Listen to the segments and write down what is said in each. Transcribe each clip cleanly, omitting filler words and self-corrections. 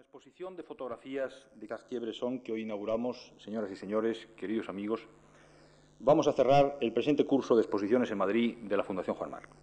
la exposición de fotografías de Cartier-Bresson que hoy inauguramos, señoras y señores, queridos amigos, vamos a cerrar el presente curso de exposiciones en Madrid de la Fundación Juan Marc.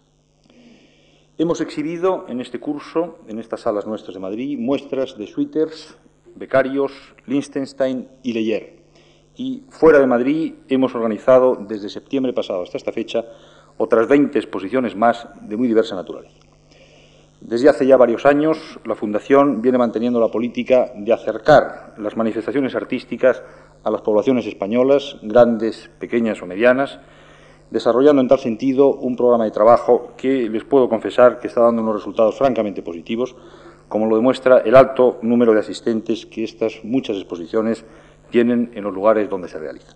Hemos exhibido en este curso, en estas salas nuestras de Madrid, muestras de Sweeters, Becarios, Lichtenstein y Leyer. Y fuera de Madrid hemos organizado desde septiembre pasado hasta esta fecha otras 20 exposiciones más de muy diversa naturaleza. Desde hace ya varios años, la Fundación viene manteniendo la política de acercar las manifestaciones artísticas a las poblaciones españolas, grandes, pequeñas o medianas, desarrollando en tal sentido un programa de trabajo que les puedo confesar que está dando unos resultados francamente positivos, como lo demuestra el alto número de asistentes que estas muchas exposiciones tienen en los lugares donde se realizan.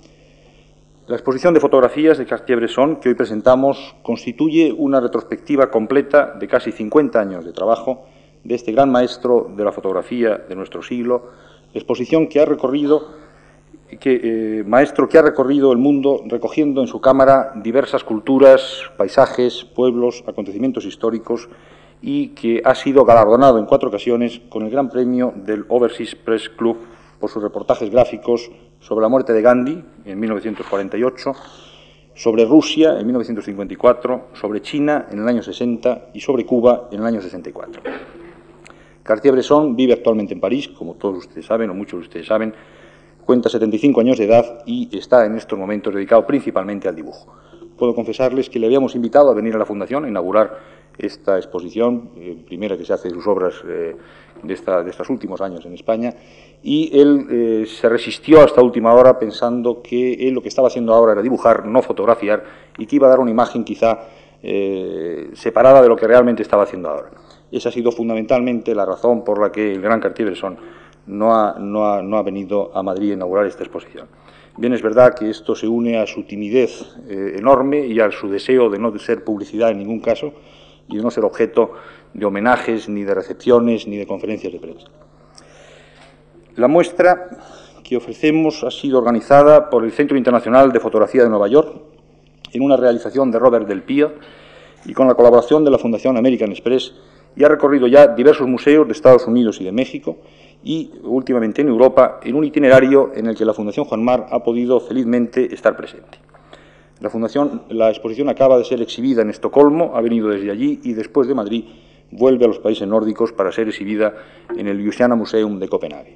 La exposición de fotografías de Cartier-Bresson que hoy presentamos constituye una retrospectiva completa de casi 50 años de trabajo de este gran maestro de la fotografía de nuestro siglo, exposición que ha recorrido maestro que ha recorrido el mundo recogiendo en su cámara diversas culturas, paisajes, pueblos, acontecimientos históricos y que ha sido galardonado en 4 ocasiones con el Gran Premio del Overseas Press Club por sus reportajes gráficos sobre la muerte de Gandhi en 1948, sobre Rusia en 1954, sobre China en el año 60 y sobre Cuba en el año 64. Cartier-Bresson vive actualmente en París, como todos ustedes saben, o muchos de ustedes saben, cuenta 75 años de edad y está en estos momentos dedicado principalmente al dibujo. Puedo confesarles que le habíamos invitado a venir a la Fundación a inaugurar esta exposición, primera que se hace de sus obras de estos últimos años en España, y él se resistió hasta última hora pensando que él lo que estaba haciendo ahora era dibujar, no fotografiar, y que iba a dar una imagen quizá separada de lo que realmente estaba haciendo ahora. Esa ha sido fundamentalmente la razón por la que el gran Cartier-Bresson no ha venido a Madrid a inaugurar esta exposición. Bien, es verdad que esto se une a su timidez enorme y a su deseo de no ser publicidad en ningún caso y de no ser objeto de homenajes, ni de recepciones, ni de conferencias de prensa. La muestra que ofrecemos ha sido organizada por el Centro Internacional de Fotografía de Nueva York en una realización de Robert Del Pio y con la colaboración de la Fundación American Express y ha recorrido ya diversos museos de Estados Unidos y de México y últimamente en Europa en un itinerario en el que la Fundación Juan Marc ha podido felizmente estar presente. La exposición acaba de ser exhibida en Estocolmo, ha venido desde allí y después de Madrid vuelve a los países nórdicos para ser exhibida en el Louisiana Museum de Copenhague.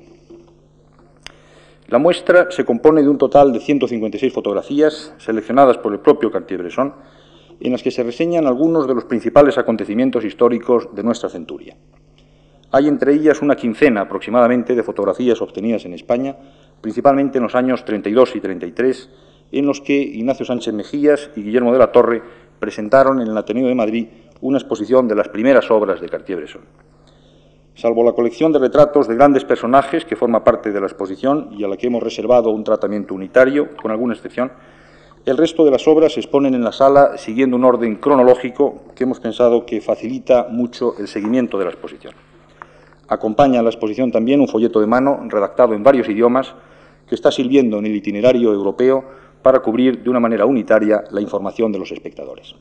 La muestra se compone de un total de 156 fotografías seleccionadas por el propio Cartier-Bresson, en las que se reseñan algunos de los principales acontecimientos históricos de nuestra centuria. Hay entre ellas una quincena aproximadamente de fotografías obtenidas en España, principalmente en los años 32 y 33, en los que Ignacio Sánchez Mejías y Guillermo de la Torre presentaron en el Ateneo de Madrid una exposición de las primeras obras de Cartier-Bresson. Salvo la colección de retratos de grandes personajes que forma parte de la exposición y a la que hemos reservado un tratamiento unitario, con alguna excepción, el resto de las obras se exponen en la sala siguiendo un orden cronológico que hemos pensado que facilita mucho el seguimiento de la exposición. Acompaña a la exposición también un folleto de mano redactado en varios idiomas que está sirviendo en el itinerario europeo para cubrir de una manera unitaria la información de los espectadores.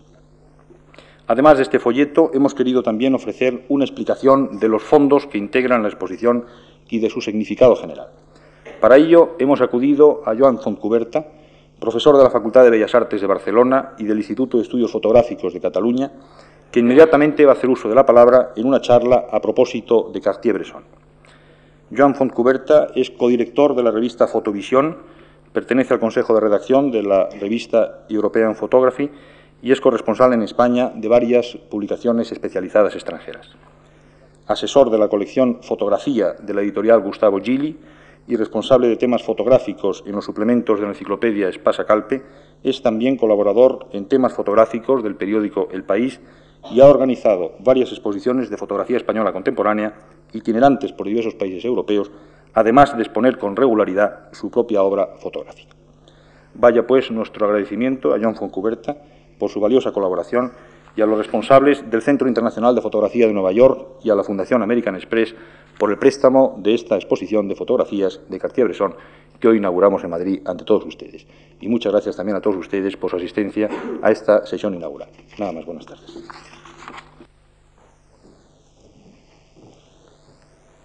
Además de este folleto, hemos querido también ofrecer una explicación de los fondos que integran la exposición y de su significado general. Para ello, hemos acudido a Joan Fontcuberta, profesor de la Facultad de Bellas Artes de Barcelona y del Instituto de Estudios Fotográficos de Cataluña, que inmediatamente va a hacer uso de la palabra en una charla a propósito de Cartier-Bresson. Joan Fontcuberta es codirector de la revista Fotovisión, pertenece al Consejo de Redacción de la revista European Photography y es corresponsal en España de varias publicaciones especializadas extranjeras. Asesor de la colección Fotografía de la editorial Gustavo Gili y responsable de temas fotográficos en los suplementos de la enciclopedia Espasa Calpe, es también colaborador en temas fotográficos del periódico El País y ha organizado varias exposiciones de fotografía española contemporánea itinerantes por diversos países europeos, además de exponer con regularidad su propia obra fotográfica. Vaya pues nuestro agradecimiento a Joan Fontcuberta por su valiosa colaboración y a los responsables del Centro Internacional de Fotografía de Nueva York y a la Fundación American Express por el préstamo de esta exposición de fotografías de Cartier-Bresson que hoy inauguramos en Madrid ante todos ustedes. Y muchas gracias también a todos ustedes por su asistencia a esta sesión inaugural. Nada más, buenas tardes.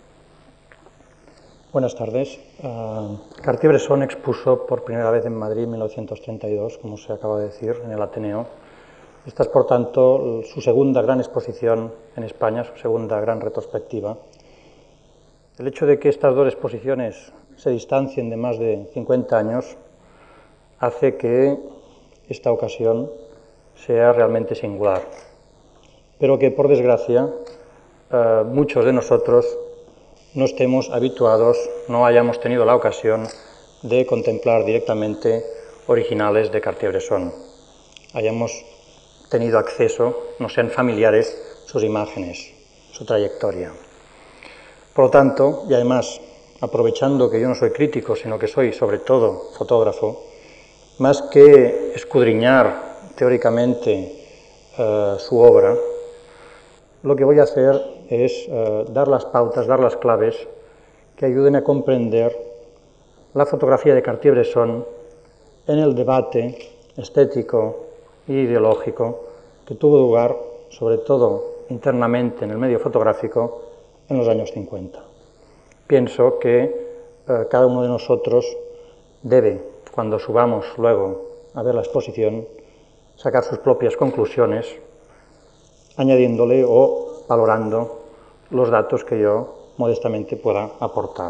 Buenas tardes. Cartier-Bresson expuso por primera vez en Madrid en 1932, como se acaba de decir, en el Ateneo. Esta es, por tanto, su segunda gran exposición en España, su segunda gran retrospectiva. El hecho de que estas dos exposiciones se distancien de más de 50 años hace que esta ocasión sea realmente singular, pero que, por desgracia, muchos de nosotros no estemos habituados, no hayamos tenido la ocasión de contemplar directamente originales de Cartier-Bresson. Hayamos tenido acceso, no sean familiares, sus imágenes, su trayectoria. Por lo tanto, y además, aprovechando que yo no soy crítico, sino que soy sobre todo fotógrafo, más que escudriñar teóricamente su obra, lo que voy a hacer es dar las pautas, dar las claves que ayuden a comprender la fotografía de Cartier-Bresson en el debate estético e ideológico que tuvo lugar, sobre todo internamente en el medio fotográfico, en los años 50. Pienso que cada uno de nosotros debe, cuando subamos luego a ver la exposición, sacar sus propias conclusiones, añadiéndole o valorando los datos que yo modestamente pueda aportar.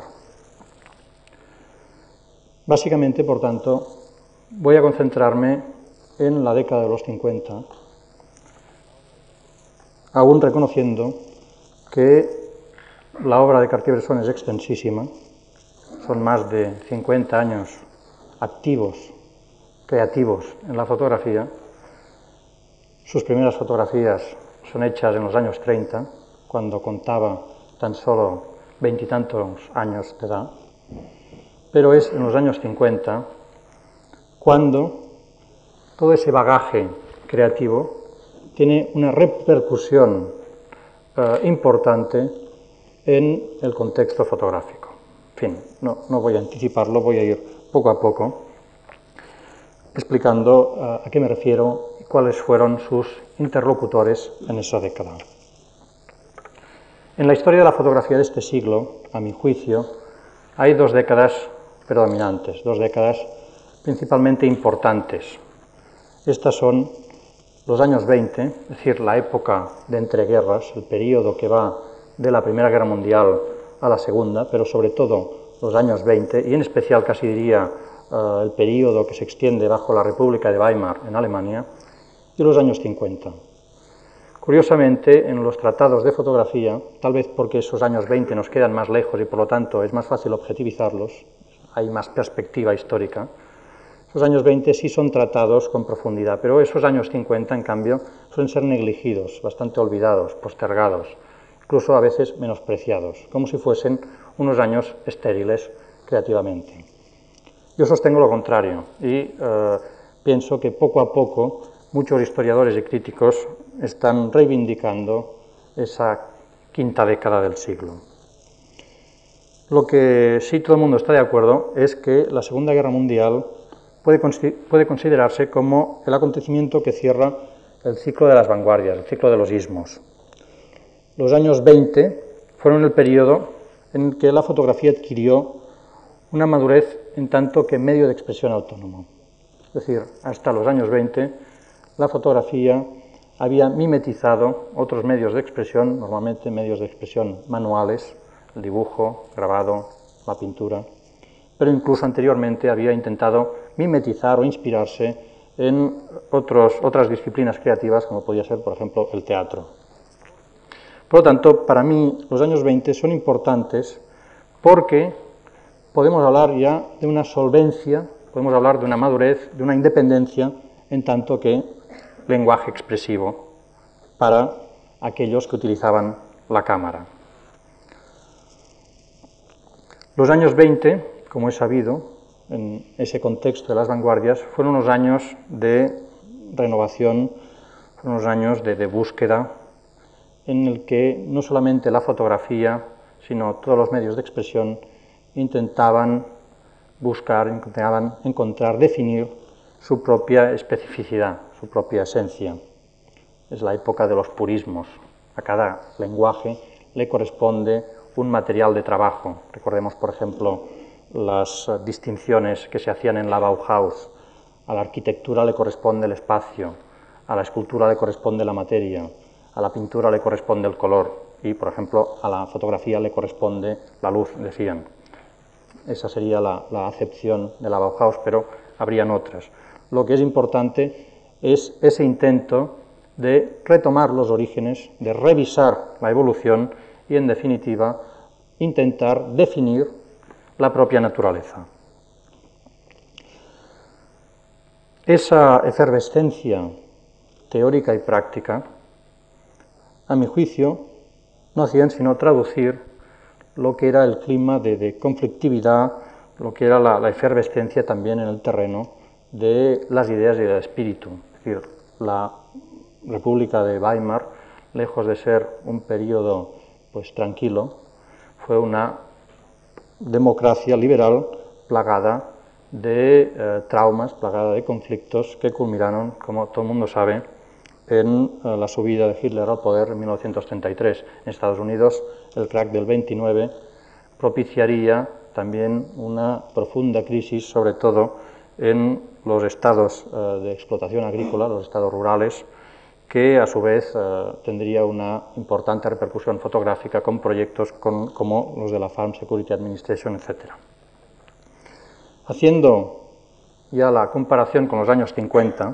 Básicamente, por tanto, voy a concentrarme en la década de los 50, aún reconociendo que la obra de Cartier-Bresson es extensísima, son más de 50 años activos, creativos en la fotografía. Sus primeras fotografías son hechas en los años 30, cuando contaba tan solo 20 y tantos años de edad, pero es en los años 50 cuando todo ese bagaje creativo tiene una repercusión importante en el contexto fotográfico. En fin, no voy a anticiparlo, voy a ir poco a poco explicando a qué me refiero y cuáles fueron sus interlocutores en esa década. En la historia de la fotografía de este siglo, a mi juicio, hay dos décadas predominantes, dos décadas principalmente importantes. Estas son los años 20, es decir, la época de entreguerras, el periodo que va de la Primera Guerra Mundial a la Segunda, pero sobre todo los años 20, y en especial casi diría el periodo que se extiende bajo la República de Weimar en Alemania, y los años 50. Curiosamente, en los tratados de fotografía, tal vez porque esos años 20 nos quedan más lejos y por lo tanto es más fácil objetivizarlos, hay más perspectiva histórica, esos años 20 sí son tratados con profundidad, pero esos años 50, en cambio, suelen ser negligidos, bastante olvidados, postergados, incluso a veces menospreciados, como si fuesen unos años estériles creativamente. Yo sostengo lo contrario y pienso que poco a poco muchos historiadores y críticos están reivindicando esa quinta década del siglo. Lo que sí todo el mundo está de acuerdo es que la Segunda Guerra Mundial puede considerarse como el acontecimiento que cierra el ciclo de las vanguardias, el ciclo de los ismos. Los años 20 fueron el periodo en que la fotografía adquirió una madurez en tanto que medio de expresión autónomo. Es decir, hasta los años 20 la fotografía había mimetizado otros medios de expresión, normalmente medios de expresión manuales, el dibujo, grabado, la pintura, pero incluso anteriormente había intentado mimetizar o inspirarse en otras disciplinas creativas, como podía ser, por ejemplo, el teatro. Por lo tanto, para mí, los años 20 son importantes porque podemos hablar ya de una solvencia, podemos hablar de una madurez, de una independencia, en tanto que lenguaje expresivo para aquellos que utilizaban la cámara. Los años 20, como he sabido, en ese contexto de las vanguardias, fueron unos años de renovación, fueron unos años de búsqueda, en el que no solamente la fotografía, sino todos los medios de expresión intentaban buscar, intentaban encontrar, definir su propia especificidad, su propia esencia. Es la época de los purismos. A cada lenguaje le corresponde un material de trabajo. Recordemos, por ejemplo, las distinciones que se hacían en la Bauhaus. A la arquitectura le corresponde el espacio, a la escultura le corresponde la materia, a la pintura le corresponde el color y, por ejemplo, a la fotografía le corresponde la luz, decían. Esa sería la acepción de la Bauhaus, pero habrían otras. Lo que es importante es ese intento de retomar los orígenes, de revisar la evolución y, en definitiva, intentar definir la propia naturaleza. Esa efervescencia teórica y práctica, a mi juicio, no hacían sino traducir lo que era el clima de conflictividad, lo que era la efervescencia también en el terreno de las ideas y del espíritu. Es decir, la República de Weimar, lejos de ser un periodo pues tranquilo, fue una democracia liberal plagada de traumas, plagada de conflictos que culminaron, como todo el mundo sabe, en la subida de Hitler al poder en 1933. En Estados Unidos, el crack del 29 propiciaría también una profunda crisis, sobre todo en los estados de explotación agrícola, los estados rurales, que a su vez tendría una importante repercusión fotográfica con proyectos como los de la Farm Security Administration, etc. Haciendo ya la comparación con los años 50,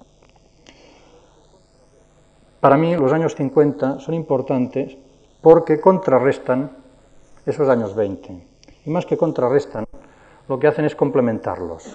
para mí los años 50 son importantes porque contrarrestan esos años 20. Y más que contrarrestan, lo que hacen es complementarlos.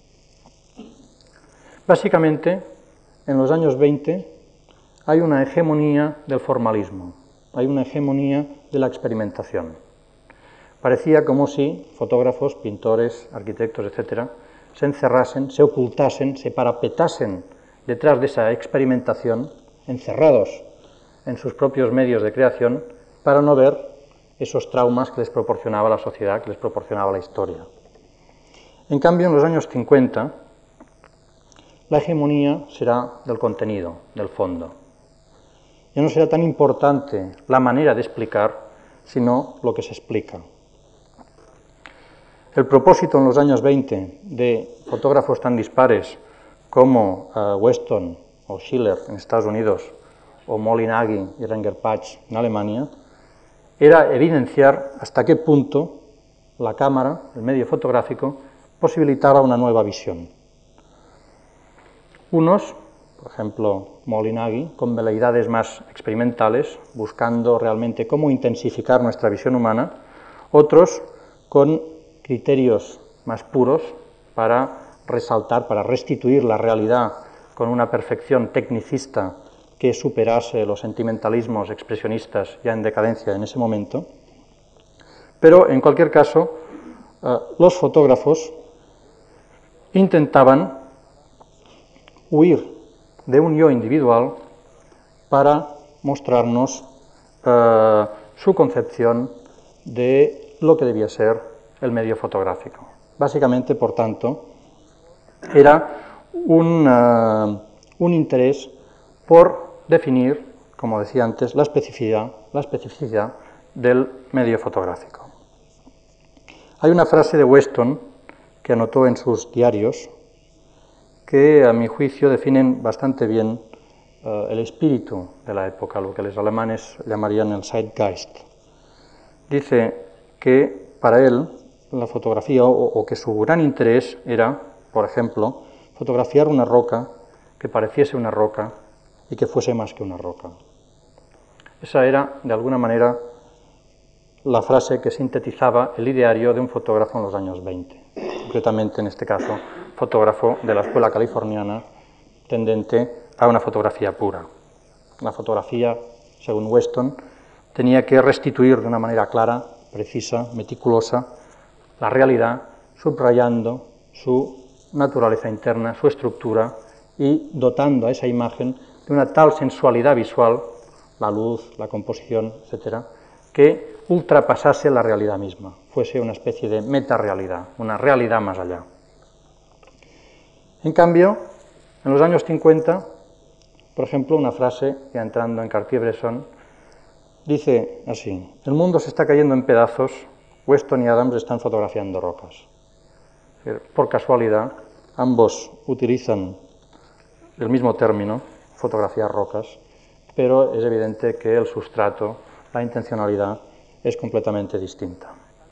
Básicamente, en los años 20 hay una hegemonía del formalismo, hay una hegemonía de la experimentación. Parecía como si fotógrafos, pintores, arquitectos, etc., se encerrasen, se ocultasen, se parapetasen detrás de esa experimentación, encerrados en sus propios medios de creación, para no ver esos traumas que les proporcionaba la sociedad, que les proporcionaba la historia. En cambio, en los años 50, la hegemonía será del contenido, del fondo. Ya no será tan importante la manera de explicar, sino lo que se explica. El propósito en los años 20 de fotógrafos tan dispares como Weston o Schiller en Estados Unidos o Molinagui y Renger-Patsch en Alemania era evidenciar hasta qué punto la cámara, el medio fotográfico, posibilitaba una nueva visión. Unos, por ejemplo, Molinagui, con veleidades más experimentales, buscando realmente cómo intensificar nuestra visión humana, otros con criterios más puros para resaltar, para restituir la realidad con una perfección tecnicista que superase los sentimentalismos expresionistas ya en decadencia en ese momento. Pero, en cualquier caso, los fotógrafos intentaban huir de un yo individual para mostrarnos su concepción de lo que debía ser el medio fotográfico. Básicamente, por tanto, era un interés por definir, como decía antes, la especificidad del medio fotográfico. Hay una frase de Weston que anotó en sus diarios que, a mi juicio, definen bastante bien el espíritu de la época, lo que los alemanes llamarían el Zeitgeist. Dice que para él la fotografía, o que su gran interés era, por ejemplo, fotografiar una roca que pareciese una roca y que fuese más que una roca. Esa era, de alguna manera, la frase que sintetizaba el ideario de un fotógrafo en los años 20, concretamente, en este caso, fotógrafo de la escuela californiana tendente a una fotografía pura. La fotografía, según Weston, tenía que restituir de una manera clara, precisa, meticulosa, la realidad, subrayando su naturaleza interna, su estructura, y dotando a esa imagen de una tal sensualidad visual, la luz, la composición, etc., que ultrapasase la realidad misma, fuese una especie de metarealidad, una realidad más allá. En cambio, en los años 50, por ejemplo, una frase, ya entrando en Cartier-Bresson, dice así: el mundo se está cayendo en pedazos, Weston y Adams están fotografiando rocas. Por casualidad, ambos utilizan el mismo término, fotografiar rocas, pero es evidente que el sustrato, la intencionalidad, es completamente distinta.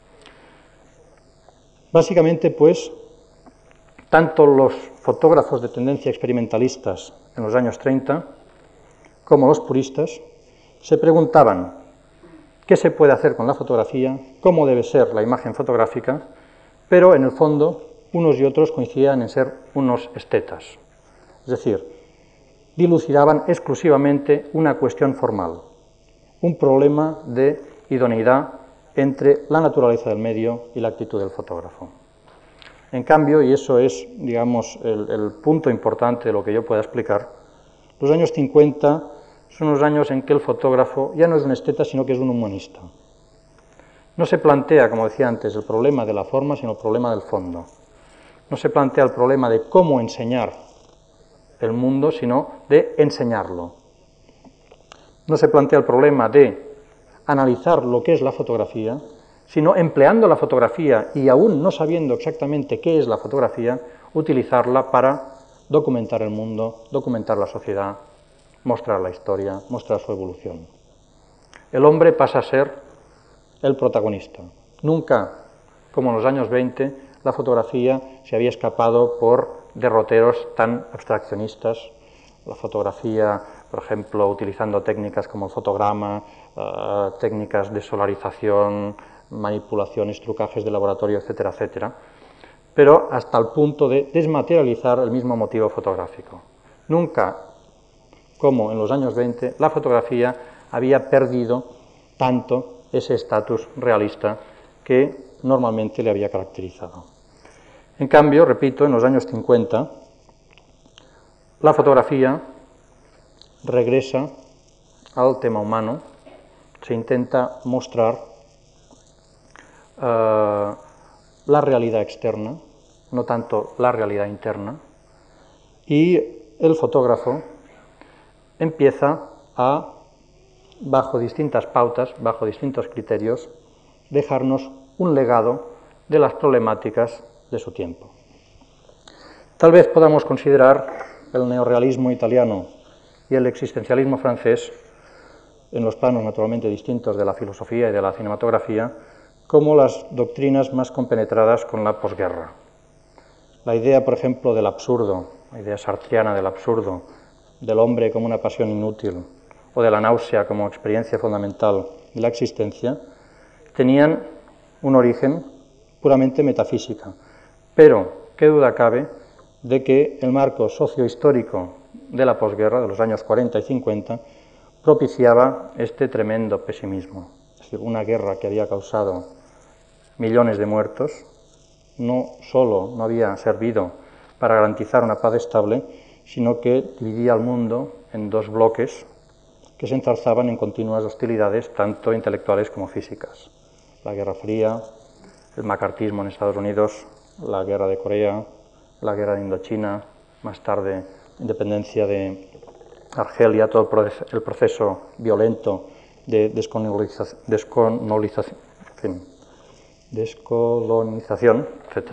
Básicamente, pues, tanto los fotógrafos de tendencia experimentalistas en los años 30 como los puristas se preguntaban qué se puede hacer con la fotografía, cómo debe ser la imagen fotográfica, pero en el fondo unos y otros coincidían en ser unos estetas, es decir, dilucidaban exclusivamente una cuestión formal, un problema de idoneidad entre la naturaleza del medio y la actitud del fotógrafo. En cambio, y eso es, digamos, el punto importante de lo que yo pueda explicar, los años 50 son los años en que el fotógrafo ya no es un esteta, sino que es un humanista. No se plantea, como decía antes, el problema de la forma, sino el problema del fondo. No se plantea el problema de cómo enseñar el mundo, sino de enseñarlo. No se plantea el problema de analizar lo que es la fotografía, sino empleando la fotografía y aún no sabiendo exactamente qué es la fotografía, utilizarla para documentar el mundo, documentar la sociedad, mostrar la historia, mostrar su evolución. El hombre pasa a ser el protagonista. Nunca, como en los años 20, la fotografía se había escapado por derroteros tan abstraccionistas. La fotografía, por ejemplo, utilizando técnicas como el fotograma, técnicas de solarización, manipulaciones, trucajes de laboratorio, etcétera, etcétera, pero hasta el punto de desmaterializar el mismo motivo fotográfico. Nunca, como en los años 20, la fotografía había perdido tanto ese estatus realista que normalmente le había caracterizado. En cambio, repito, en los años 50, la fotografía regresa al tema humano, se intenta mostrar la realidad externa, no tanto la realidad interna, y el fotógrafo empieza a, bajo distintas pautas, bajo distintos criterios, dejarnos un legado de las problemáticas de su tiempo. Tal vez podamos considerar el neorrealismo italiano y el existencialismo francés, en los planos naturalmente distintos de la filosofía y de la cinematografía, como las doctrinas más compenetradas con la posguerra. La idea, por ejemplo, del absurdo, la idea sartreana del absurdo, del hombre como una pasión inútil, o de la náusea como experiencia fundamental de la existencia, tenían un origen puramente metafísica. Pero, ¿qué duda cabe de que el marco sociohistórico de la posguerra, de los años 40 y 50, propiciaba este tremendo pesimismo? Es decir, una guerra que había causado millones de muertos, no solo no había servido para garantizar una paz estable, sino que dividía al mundo en dos bloques que se enzarzaban en continuas hostilidades, tanto intelectuales como físicas. La Guerra Fría, el macartismo en Estados Unidos, la Guerra de Corea, la Guerra de Indochina, más tarde independencia de Argelia, todo el proceso violento de descolonización, etc.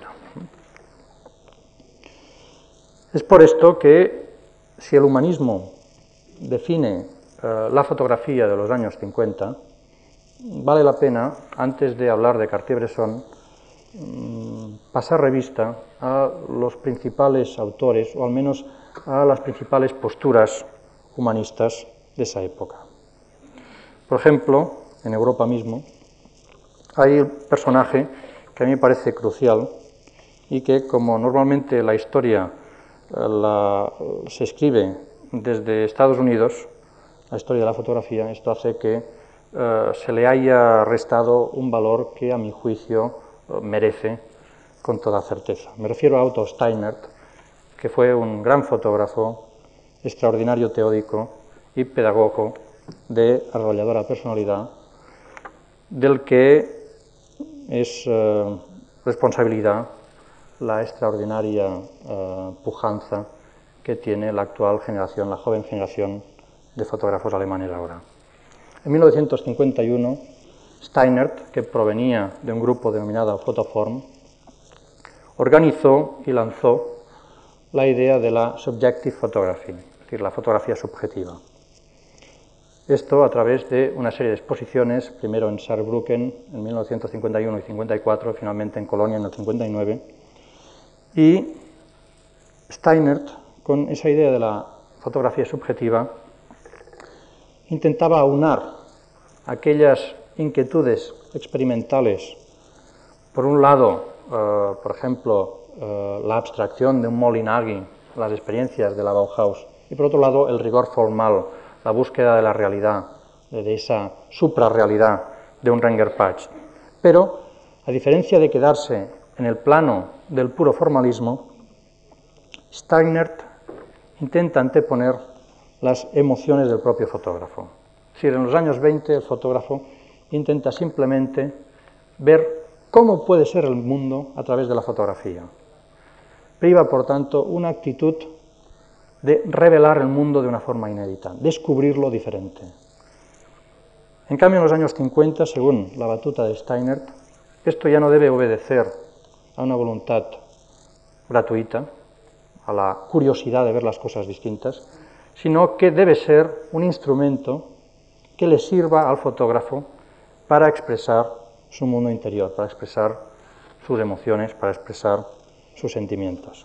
Es por esto que, si el humanismo define la fotografía de los años 50, vale la pena, antes de hablar de Cartier-Bresson, pasar revista a los principales autores, o al menos a las principales posturas humanistas de esa época. Por ejemplo, en Europa mismo, hay un personaje que a mí me parece crucial y que, como normalmente la historia se escribe desde Estados Unidos, la historia de la fotografía, esto hace que se le haya restado un valor que, a mi juicio, merece con toda certeza. Me refiero a Otto Steinert, que fue un gran fotógrafo, extraordinario teórico y pedagogo de arrolladora personalidad, del que es responsabilidad la extraordinaria pujanza que tiene la actual generación, la joven generación de fotógrafos alemanes ahora. En 1951, Steinert, que provenía de un grupo denominado Photoform, organizó y lanzó la idea de la subjective photography, es decir, la fotografía subjetiva. Esto a través de una serie de exposiciones, primero en Saarbrücken en 1951 y 54, finalmente en Colonia en el 59, y Steinert, con esa idea de la fotografía subjetiva, intentaba aunar aquellas inquietudes experimentales, por un lado, por ejemplo, la abstracción de un Molinagui, las experiencias de la Bauhaus, y por otro lado, el rigor formal, la búsqueda de la realidad, de esa suprarrealidad de un Renger-Patch. Pero, a diferencia de quedarse en el plano del puro formalismo, Steinert intenta anteponer las emociones del propio fotógrafo. Es decir, en los años 20 el fotógrafo intenta simplemente ver cómo puede ser el mundo a través de la fotografía. Priva, por tanto, una actitud de revelar el mundo de una forma inédita, descubrirlo diferente. En cambio, en los años 50, según la batuta de Steinert, esto ya no debe obedecer a una voluntad gratuita, a la curiosidad de ver las cosas distintas, sino que debe ser un instrumento que le sirva al fotógrafo para expresar su mundo interior, para expresar sus emociones, para expresar sus sentimientos.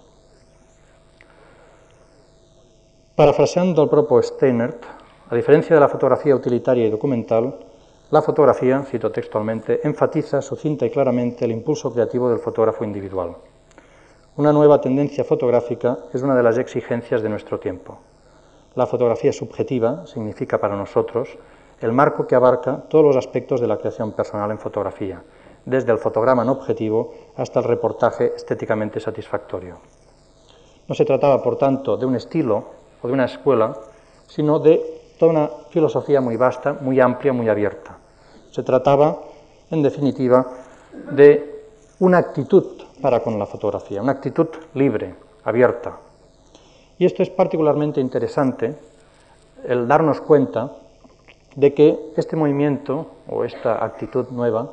Parafraseando al propio Steinert, a diferencia de la fotografía utilitaria y documental, la fotografía, cito textualmente, enfatiza sucinta y claramente el impulso creativo del fotógrafo individual. Una nueva tendencia fotográfica es una de las exigencias de nuestro tiempo. La fotografía subjetiva significa para nosotros el marco que abarca todos los aspectos de la creación personal en fotografía, desde el fotograma no objetivo hasta el reportaje estéticamente satisfactorio. No se trataba, por tanto, de un estilo o de una escuela, sino de toda una filosofía muy vasta, muy amplia, muy abierta. Se trataba, en definitiva, de una actitud para con la fotografía, una actitud libre, abierta. Y esto es particularmente interesante, el darnos cuenta de que este movimiento o esta actitud nueva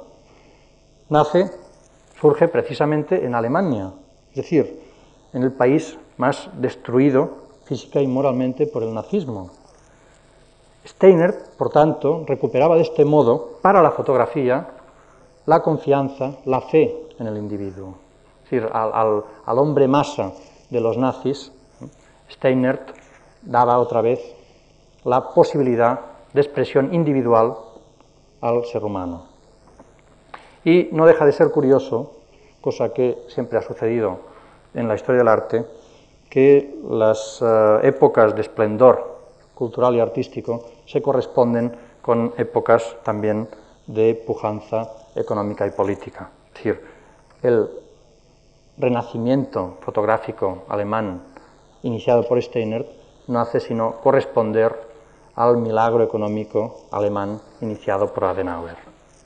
surge precisamente en Alemania, es decir, en el país más destruido física y moralmente por el nazismo. Steinert, por tanto, recuperaba de este modo para la fotografía la confianza, la fe en el individuo. Es decir, al hombre masa de los nazis, Steinert daba otra vez la posibilidad de expresión individual al ser humano. Y no deja de ser curioso, cosa que siempre ha sucedido en la historia del arte, que las épocas de esplendor cultural y artístico se corresponden con épocas también de pujanza económica y política. Es decir, el renacimiento fotográfico alemán iniciado por Steinert no hace sino corresponder al milagro económico alemán iniciado por Adenauer.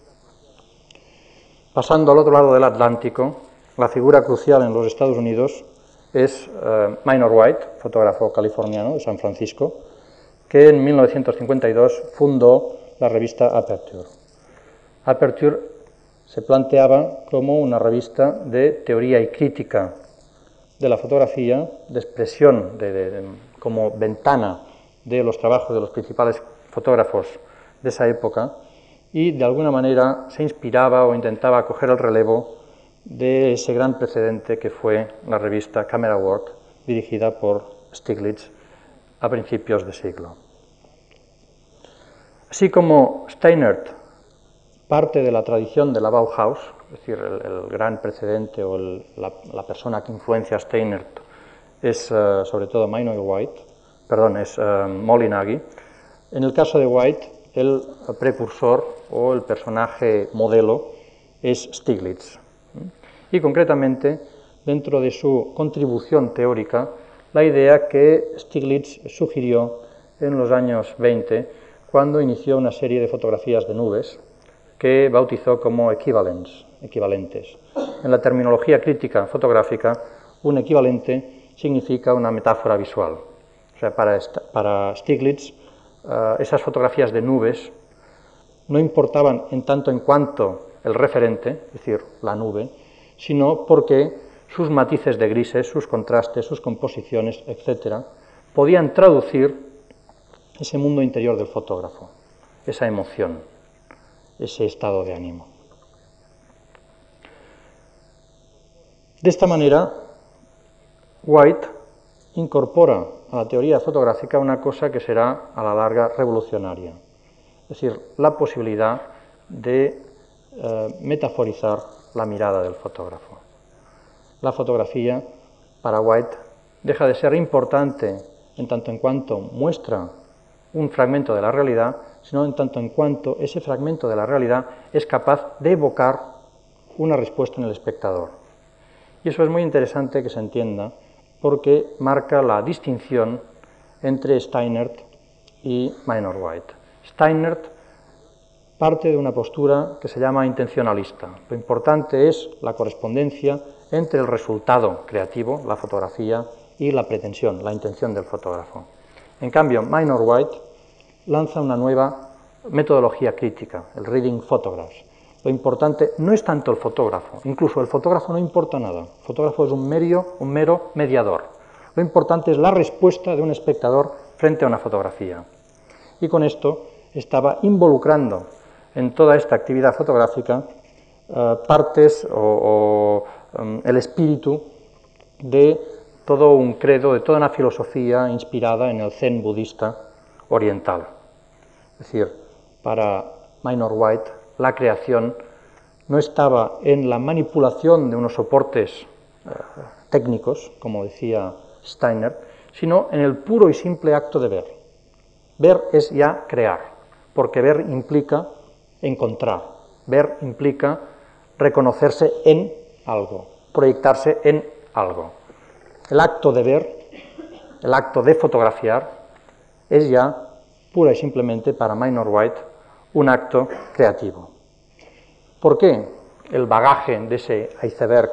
Pasando al otro lado del Atlántico, la figura crucial en los Estados Unidos es Minor White, fotógrafo californiano de San Francisco, que en 1952 fundó la revista Aperture. Aperture se planteaba como una revista de teoría y crítica de la fotografía, de expresión, como ventana de los trabajos de los principales fotógrafos de esa época, y de alguna manera se inspiraba o intentaba coger el relevo de ese gran precedente que fue la revista Camera Work, dirigida por Stiglitz a principios de siglo. Así como Steinert parte de la tradición de la Bauhaus, es decir, el gran precedente o la persona que influencia a Steinert es sobre todo es Molinagui. En el caso de White, el precursor o el personaje modelo es Stiglitz. Y concretamente, dentro de su contribución teórica, la idea que Stiglitz sugirió en los años 20, cuando inició una serie de fotografías de nubes que bautizó como equivalentes. En la terminología crítica fotográfica, un equivalente significa una metáfora visual. O sea, para Stiglitz, esas fotografías de nubes no importaban en tanto en cuanto el referente, es decir, la nube, sino porque sus matices de grises, sus contrastes, sus composiciones, etc., podían traducir ese mundo interior del fotógrafo, esa emoción, ese estado de ánimo. De esta manera, White incorpora a la teoría fotográfica una cosa que será a la larga revolucionaria, es decir, la posibilidad de metaforizar la mirada del fotógrafo. La fotografía, para White, deja de ser importante en tanto en cuanto muestra un fragmento de la realidad, sino en tanto en cuanto ese fragmento de la realidad es capaz de evocar una respuesta en el espectador. Y eso es muy interesante que se entienda porque marca la distinción entre Steinert y Minor White. Steinert parte de una postura que se llama intencionalista. Lo importante es la correspondencia entre el resultado creativo, la fotografía, y la pretensión, la intención del fotógrafo. En cambio, Minor White lanza una nueva metodología crítica, el reading photographs. Lo importante no es tanto el fotógrafo, incluso el fotógrafo no importa nada, el fotógrafo es un mero mediador. Lo importante es la respuesta de un espectador frente a una fotografía. Y con esto estaba involucrando en toda esta actividad fotográfica partes o el espíritu de todo un credo, de toda una filosofía inspirada en el zen budista oriental. Es decir, para Minor White, la creación no estaba en la manipulación de unos soportes técnicos, como decía Steiner, sino en el puro y simple acto de ver. Ver es ya crear, porque ver implica encontrar, ver implica reconocerse en algo, proyectarse en algo. El acto de ver, el acto de fotografiar, es ya pura y simplemente para Minor White un acto creativo. ¿Por qué? El bagaje de ese iceberg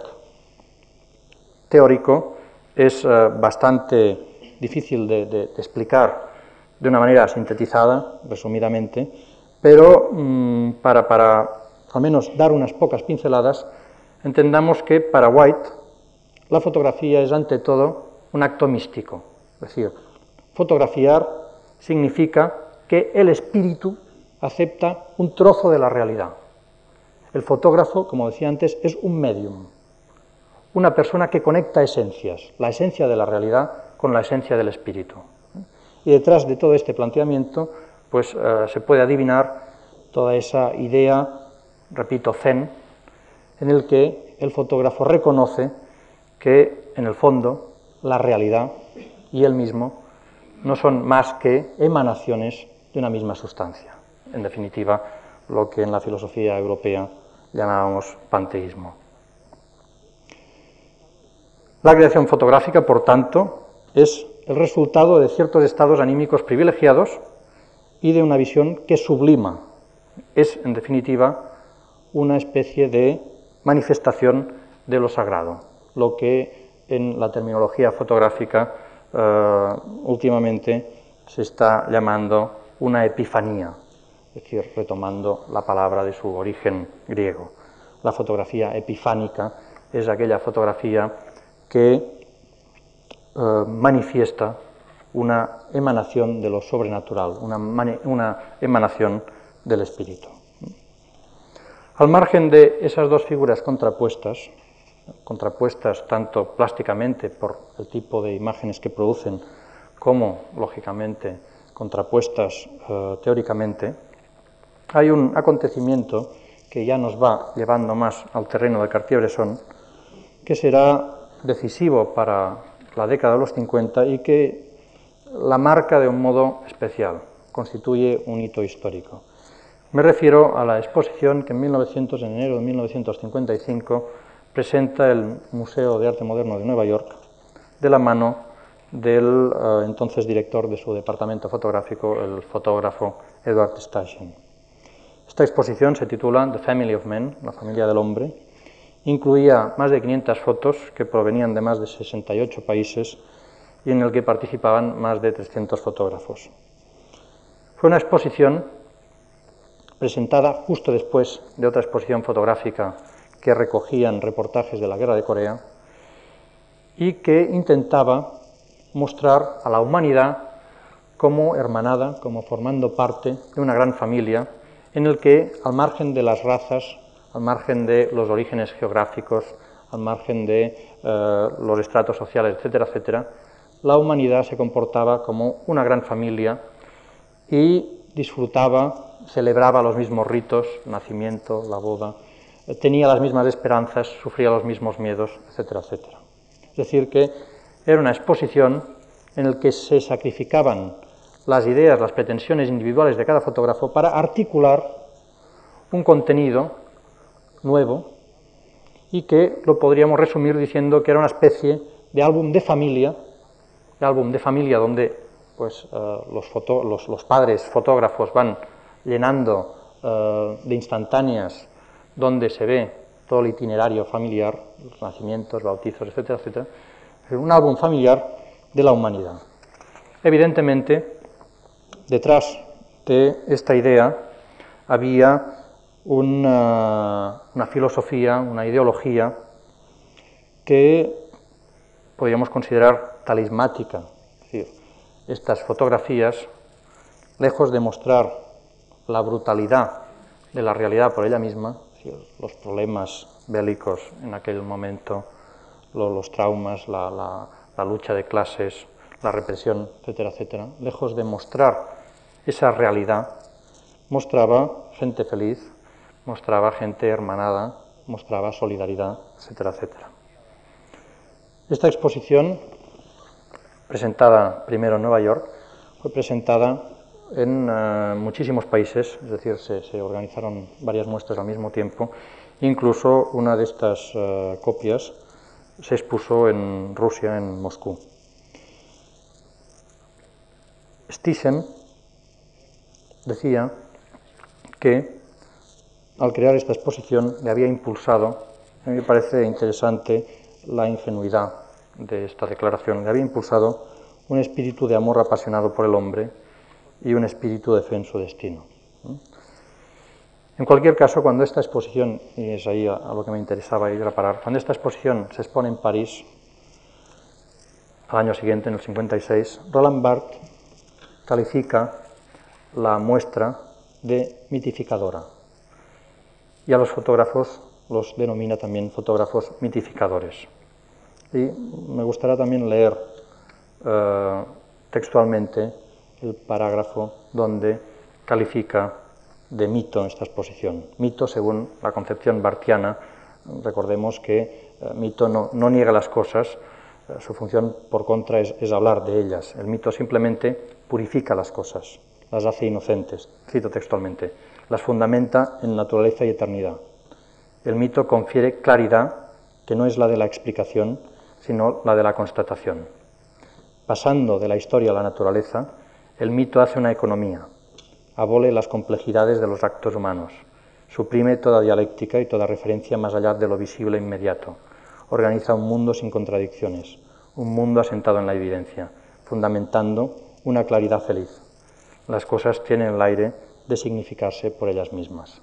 teórico es bastante difícil de explicar de una manera sintetizada, resumidamente, pero para al menos dar unas pocas pinceladas, entendamos que para White la fotografía es ante todo un acto místico. Es decir, fotografiar significa que el espíritu acepta un trozo de la realidad. El fotógrafo, como decía antes, es un medium, una persona que conecta esencias, la esencia de la realidad con la esencia del espíritu. Y detrás de todo este planteamiento, pues se puede adivinar toda esa idea, repito, zen, en el que el fotógrafo reconoce que, en el fondo, la realidad y él mismo no son más que emanaciones de una misma sustancia. En definitiva, lo que en la filosofía europea llamábamos panteísmo. La creación fotográfica, por tanto, es el resultado de ciertos estados anímicos privilegiados y de una visión que sublima. Es, en definitiva, una especie de manifestación de lo sagrado, lo que en la terminología fotográfica últimamente se está llamando una epifanía, es decir, retomando la palabra de su origen griego. La fotografía epifánica es aquella fotografía que manifiesta una emanación de lo sobrenatural, una emanación del espíritu. Al margen de esas dos figuras contrapuestas tanto plásticamente por el tipo de imágenes que producen, como, lógicamente, contrapuestas teóricamente, hay un acontecimiento que ya nos va llevando más al terreno de Cartier-Bresson, que será decisivo para la década de los 50 y que la marca de un modo especial, constituye un hito histórico. Me refiero a la exposición que en enero de 1955 presenta el Museo de Arte Moderno de Nueva York de la mano del entonces director de su departamento fotográfico, el fotógrafo Edward Steichen. Esta exposición se titula The Family of Men, la familia del hombre. Incluía más de 500 fotos que provenían de más de 68 países y en el que participaban más de 300 fotógrafos. Fue una exposición presentada justo después de otra exposición fotográfica que recogían reportajes de la Guerra de Corea y que intentaba mostrar a la humanidad como hermanada, como formando parte de una gran familia en el que, al margen de las razas, al margen de los orígenes geográficos, al margen de los estratos sociales, etcétera, etcétera, la humanidad se comportaba como una gran familia y disfrutaba, celebraba los mismos ritos, el nacimiento, la boda, tenía las mismas esperanzas, sufría los mismos miedos, etcétera, etcétera. Es decir, que era una exposición en la que se sacrificaban las ideas, las pretensiones individuales de cada fotógrafo para articular un contenido nuevo y que lo podríamos resumir diciendo que era una especie de álbum de familia donde pues, los padres fotógrafos van llenando de instantáneas donde se ve todo el itinerario familiar, los nacimientos, bautizos, etcétera, etcétera, un álbum familiar de la humanidad. Evidentemente, detrás de esta idea había una filosofía, una ideología que podríamos considerar talismática. Es decir, estas fotografías, lejos de mostrar la brutalidad de la realidad por ella misma, es decir, los problemas bélicos en aquel momento, los traumas, la lucha de clases, la represión, etcétera, etcétera, lejos de mostrar esa realidad, mostraba gente feliz, mostraba gente hermanada, mostraba solidaridad, etcétera, etcétera. Esta exposición, presentada primero en Nueva York, fue presentada en muchísimos países, es decir, se organizaron varias muestras al mismo tiempo, incluso una de estas copias se expuso en Rusia, en Moscú. Thyssen decía que al crear esta exposición le había impulsado, a mí me parece interesante la ingenuidad de esta declaración, le había impulsado un espíritu de amor apasionado por el hombre y un espíritu de fe en su destino. En cualquier caso, cuando esta exposición, y es ahí a lo que me interesaba ir a parar, cuando esta exposición se expone en París, al año siguiente, en el 56, Roland Barthes califica la muestra de mitificadora y a los fotógrafos los denomina también fotógrafos mitificadores. Y me gustaría también leer textualmente el parágrafo donde califica de mito esta exposición. Mito según la concepción barthiana. Recordemos que mito no niega las cosas, su función por contra es hablar de ellas. El mito simplemente purifica las cosas, las hace inocentes, cito textualmente, las fundamenta en naturaleza y eternidad. El mito confiere claridad que no es la de la explicación, sino la de la constatación. Pasando de la historia a la naturaleza, el mito hace una economía, abole las complejidades de los actos humanos, suprime toda dialéctica y toda referencia más allá de lo visible e inmediato, organiza un mundo sin contradicciones, un mundo asentado en la evidencia, fundamentando una claridad feliz. Las cosas tienen el aire de significarse por ellas mismas.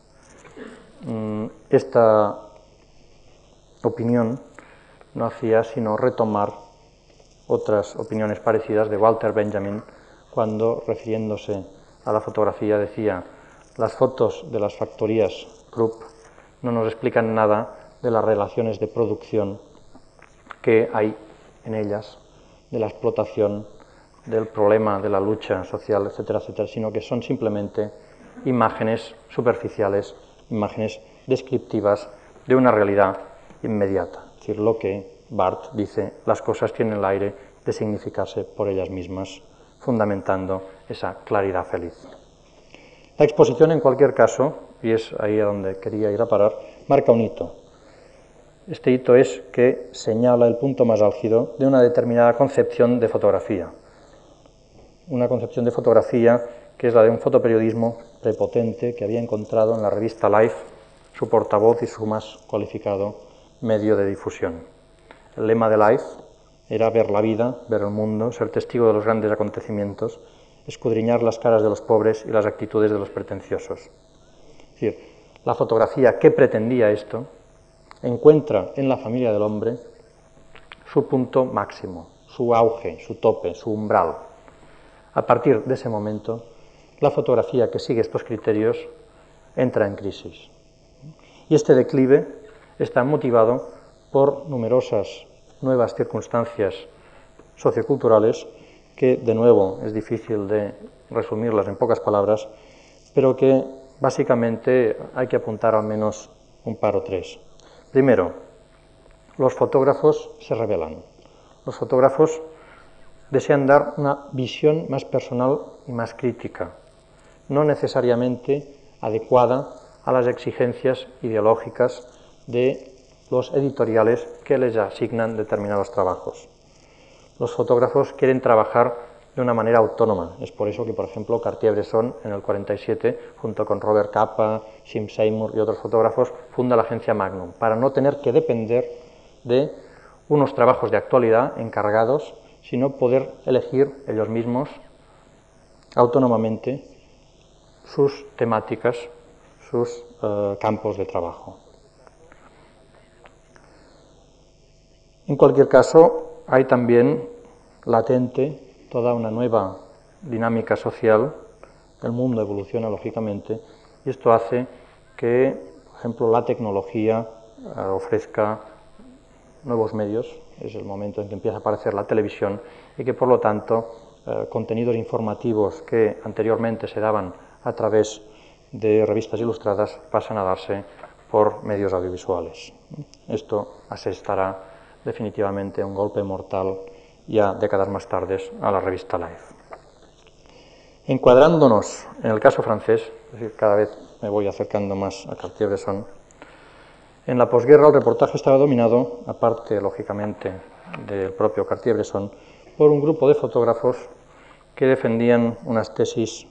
Esta opinión no hacía sino retomar otras opiniones parecidas de Walter Benjamin, cuando, refiriéndose a la fotografía, decía: las fotos de las factorías Krupp no nos explican nada de las relaciones de producción que hay en ellas, de la explotación, del problema de la lucha social, etcétera, etcétera, sino que son simplemente imágenes superficiales, imágenes descriptivas de una realidad inmediata. Es decir, lo que Barthes dice, las cosas tienen el aire de significarse por ellas mismas, fundamentando esa claridad feliz. La exposición, en cualquier caso, y es ahí a donde quería ir a parar, marca un hito. Este hito es que señala el punto más álgido de una determinada concepción de fotografía. Una concepción de fotografía que es la de un fotoperiodismo prepotente que había encontrado en la revista Life su portavoz y su más cualificado medio de difusión. El lema de Life era ver la vida, ver el mundo, ser testigo de los grandes acontecimientos, escudriñar las caras de los pobres y las actitudes de los pretenciosos. decir, la fotografía que pretendía esto encuentra en la familia del hombre su punto máximo, su auge, su tope, su umbral. A partir de ese momento, la fotografía que sigue estos criterios entra en crisis. Y este declive está motivado por numerosas nuevas circunstancias socioculturales que, de nuevo, es difícil de resumirlas en pocas palabras, pero que básicamente hay que apuntar al menos un par o tres. Primero, los fotógrafos se rebelan. Los fotógrafos desean dar una visión más personal y más crítica, no necesariamente adecuada a las exigencias ideológicas de los editoriales que les asignan determinados trabajos. Los fotógrafos quieren trabajar de una manera autónoma. Es por eso que, por ejemplo, Cartier-Bresson, en el 47, junto con Robert Capa, Jim Seymour y otros fotógrafos, funda la agencia Magnum, para no tener que depender de unos trabajos de actualidad encargados, sino poder elegir ellos mismos autónomamente sus temáticas, sus campos de trabajo. En cualquier caso, hay también latente toda una nueva dinámica social. El mundo evoluciona lógicamente y esto hace que, por ejemplo, la tecnología ofrezca nuevos medios. Es el momento en que empieza a aparecer la televisión y que, por lo tanto, contenidos informativos que anteriormente se daban a través de revistas ilustradas pasan a darse por medios audiovisuales. Esto asestará definitivamente un golpe mortal ya décadas más tarde a la revista Life. Encuadrándonos en el caso francés, es decir, cada vez me voy acercando más a Cartier-Bresson, en la posguerra el reportaje estaba dominado, aparte lógicamente del propio Cartier-Bresson, por un grupo de fotógrafos que defendían unas tesis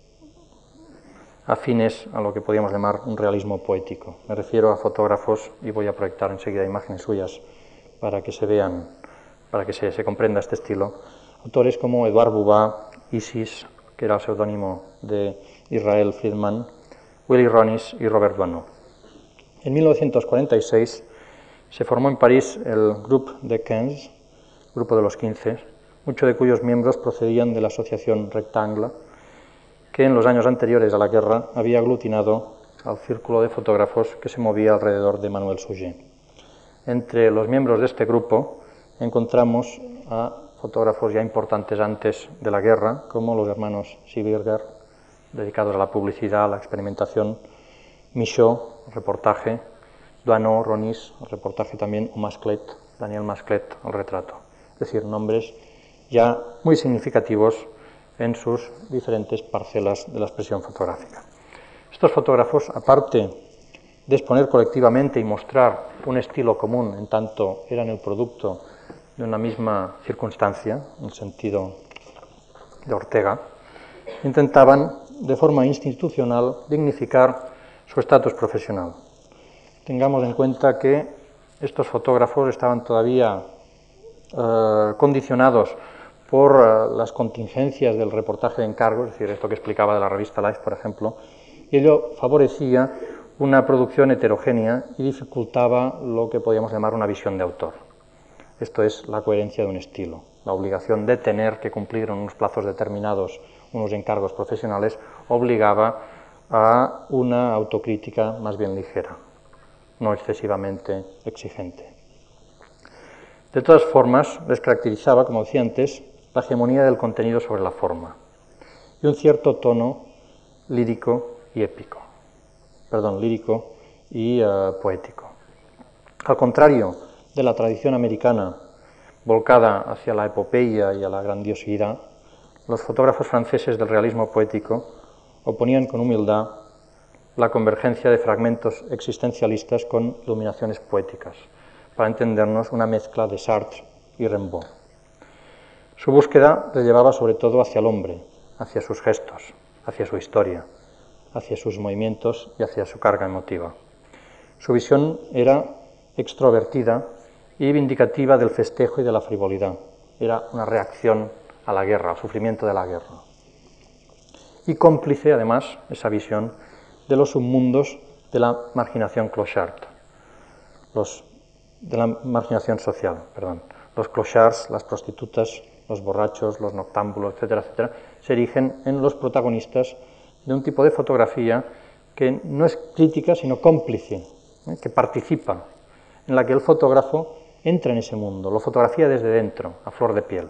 afines a lo que podríamos llamar un realismo poético. Me refiero a fotógrafos, y voy a proyectar enseguida imágenes suyas para que se vean, para que se comprenda este estilo, autores como Edouard Bouba, Isis, que era el seudónimo de Israel Friedman, Willy Ronis y Robert Doisneau. En 1946 se formó en París el Groupe des 15, Grupo de los 15, muchos de cuyos miembros procedían de la asociación Rectangle, que en los años anteriores a la guerra había aglutinado al círculo de fotógrafos que se movía alrededor de Manuel Suger. Entre los miembros de este grupo encontramos a fotógrafos ya importantes antes de la guerra, como los hermanos Sieberger, dedicados a la publicidad, a la experimentación, Michaud, reportaje, Doisneau, Ronis, reportaje también, o Masclet, Daniel Masclet, el retrato. Es decir, nombres ya muy significativos en sus diferentes parcelas de la expresión fotográfica. Estos fotógrafos, aparte de exponer colectivamente y mostrar un estilo común, en tanto eran el producto de una misma circunstancia, en el sentido de Ortega, intentaban de forma institucional dignificar su estatus profesional. Tengamos en cuenta que estos fotógrafos estaban todavía condicionados por las contingencias del reportaje de encargo, es decir, esto que explicaba de la revista Life, por ejemplo, y ello favorecía una producción heterogénea y dificultaba lo que podíamos llamar una visión de autor. Esto es la coherencia de un estilo, la obligación de tener que cumplir en unos plazos determinados unos encargos profesionales obligaba a una autocrítica más bien ligera, no excesivamente exigente. De todas formas, les caracterizaba, como decía antes, la hegemonía del contenido sobre la forma y un cierto tono lírico y épico, lírico y poético. Al contrario de la tradición americana volcada hacia la epopeya y a la grandiosidad, los fotógrafos franceses del realismo poético oponían con humildad la convergencia de fragmentos existencialistas con iluminaciones poéticas, para entendernos una mezcla de Sartre y Rimbaud. Su búsqueda le llevaba sobre todo hacia el hombre, hacia sus gestos, hacia su historia, hacia sus movimientos y hacia su carga emotiva. Su visión era extrovertida y vindicativa del festejo y de la frivolidad. Era una reacción a la guerra, al sufrimiento de la guerra. Y cómplice, además, esa visión de los submundos de la marginación clochard, de la marginación social, perdón. Los clochards, las prostitutas, los borrachos, los noctámbulos, etcétera, etcétera, se erigen en los protagonistas de un tipo de fotografía que no es crítica, sino cómplice, que participa, en la que el fotógrafo entra en ese mundo, lo fotografía desde dentro, a flor de piel.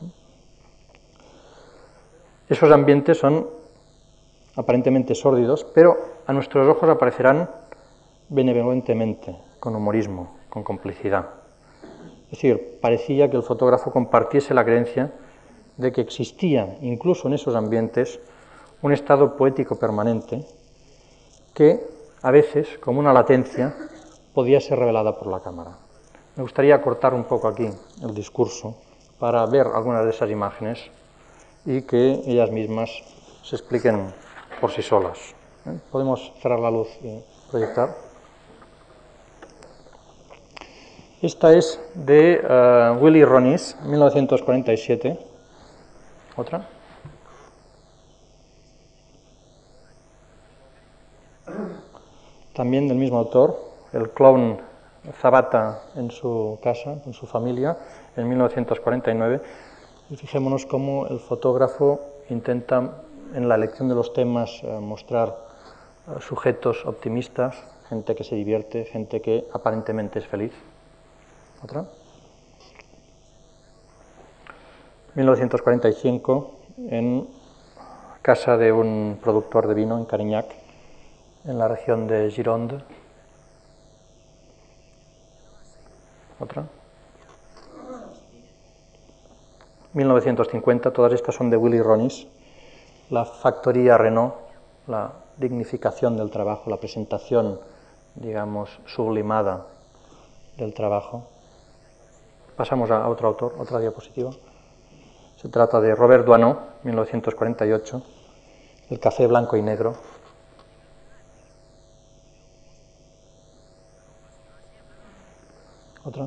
Esos ambientes son aparentemente sórdidos, pero a nuestros ojos aparecerán benevolentemente, con humorismo, con complicidad. Es decir, parecía que el fotógrafo compartiese la creencia de que existía, incluso en esos ambientes, un estado poético permanente que, a veces, como una latencia, podía ser revelada por la cámara. Me gustaría cortar un poco aquí el discurso para ver algunas de esas imágenes y que ellas mismas se expliquen por sí solas. ¿Podemos cerrar la luz y proyectar? Esta es de Willy Ronis, 1947. ¿Otra? También del mismo autor, el clown Zabata en su casa, en su familia, en 1949. Y fijémonos cómo el fotógrafo intenta, en la elección de los temas, mostrar sujetos optimistas, gente que se divierte, gente que aparentemente es feliz. ¿Otra? 1945, en casa de un productor de vino en Carignac, en la región de Gironde. Otra. 1950, todas estas son de Willy Ronis. La factoría Renault, la dignificación del trabajo, la presentación, digamos, sublimada del trabajo. Pasamos a otro autor, otra diapositiva. Se trata de Robert Doisneau, 1948, El café blanco y negro. Otra.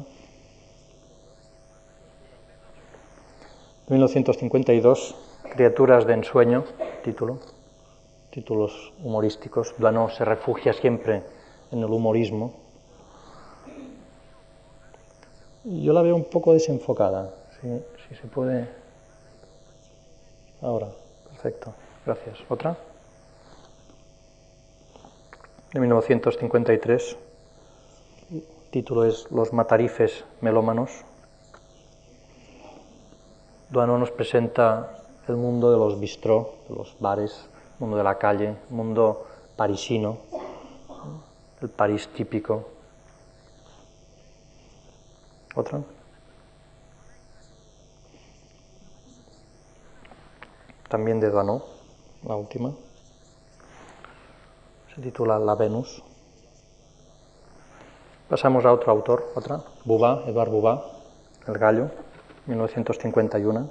1952, Criaturas de ensueño, títulos humorísticos. Doisneau se refugia siempre en el humorismo. Yo la veo un poco desenfocada, si se puede. Ahora, perfecto, gracias. ¿Otra? De 1953, el título es Los matarifes melómanos. Doisneau nos presenta el mundo de los bistrós, de los bares, el mundo de la calle, el mundo parisino, el París típico. ¿Otra? También de Doisneau, la última. Se titula La Venus. Pasamos a otro autor, otra. Bouba, Edouard Bouba, El gallo, 1951.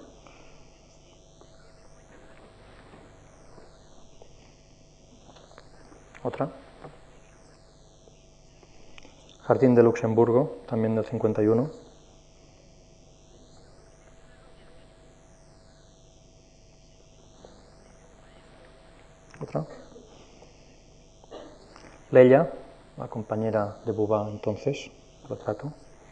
Otra. Jardín de Luxemburgo, también del 51. Otra. Leia, la compañera de Bouba entonces, retrato.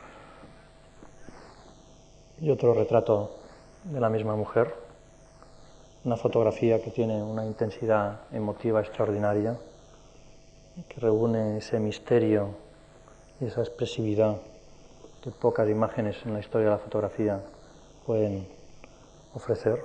Y otro retrato de la misma mujer, una fotografía que tiene una intensidad emotiva extraordinaria, que reúne ese misterio y esa expresividad que pocas imágenes en la historia de la fotografía pueden ofrecer.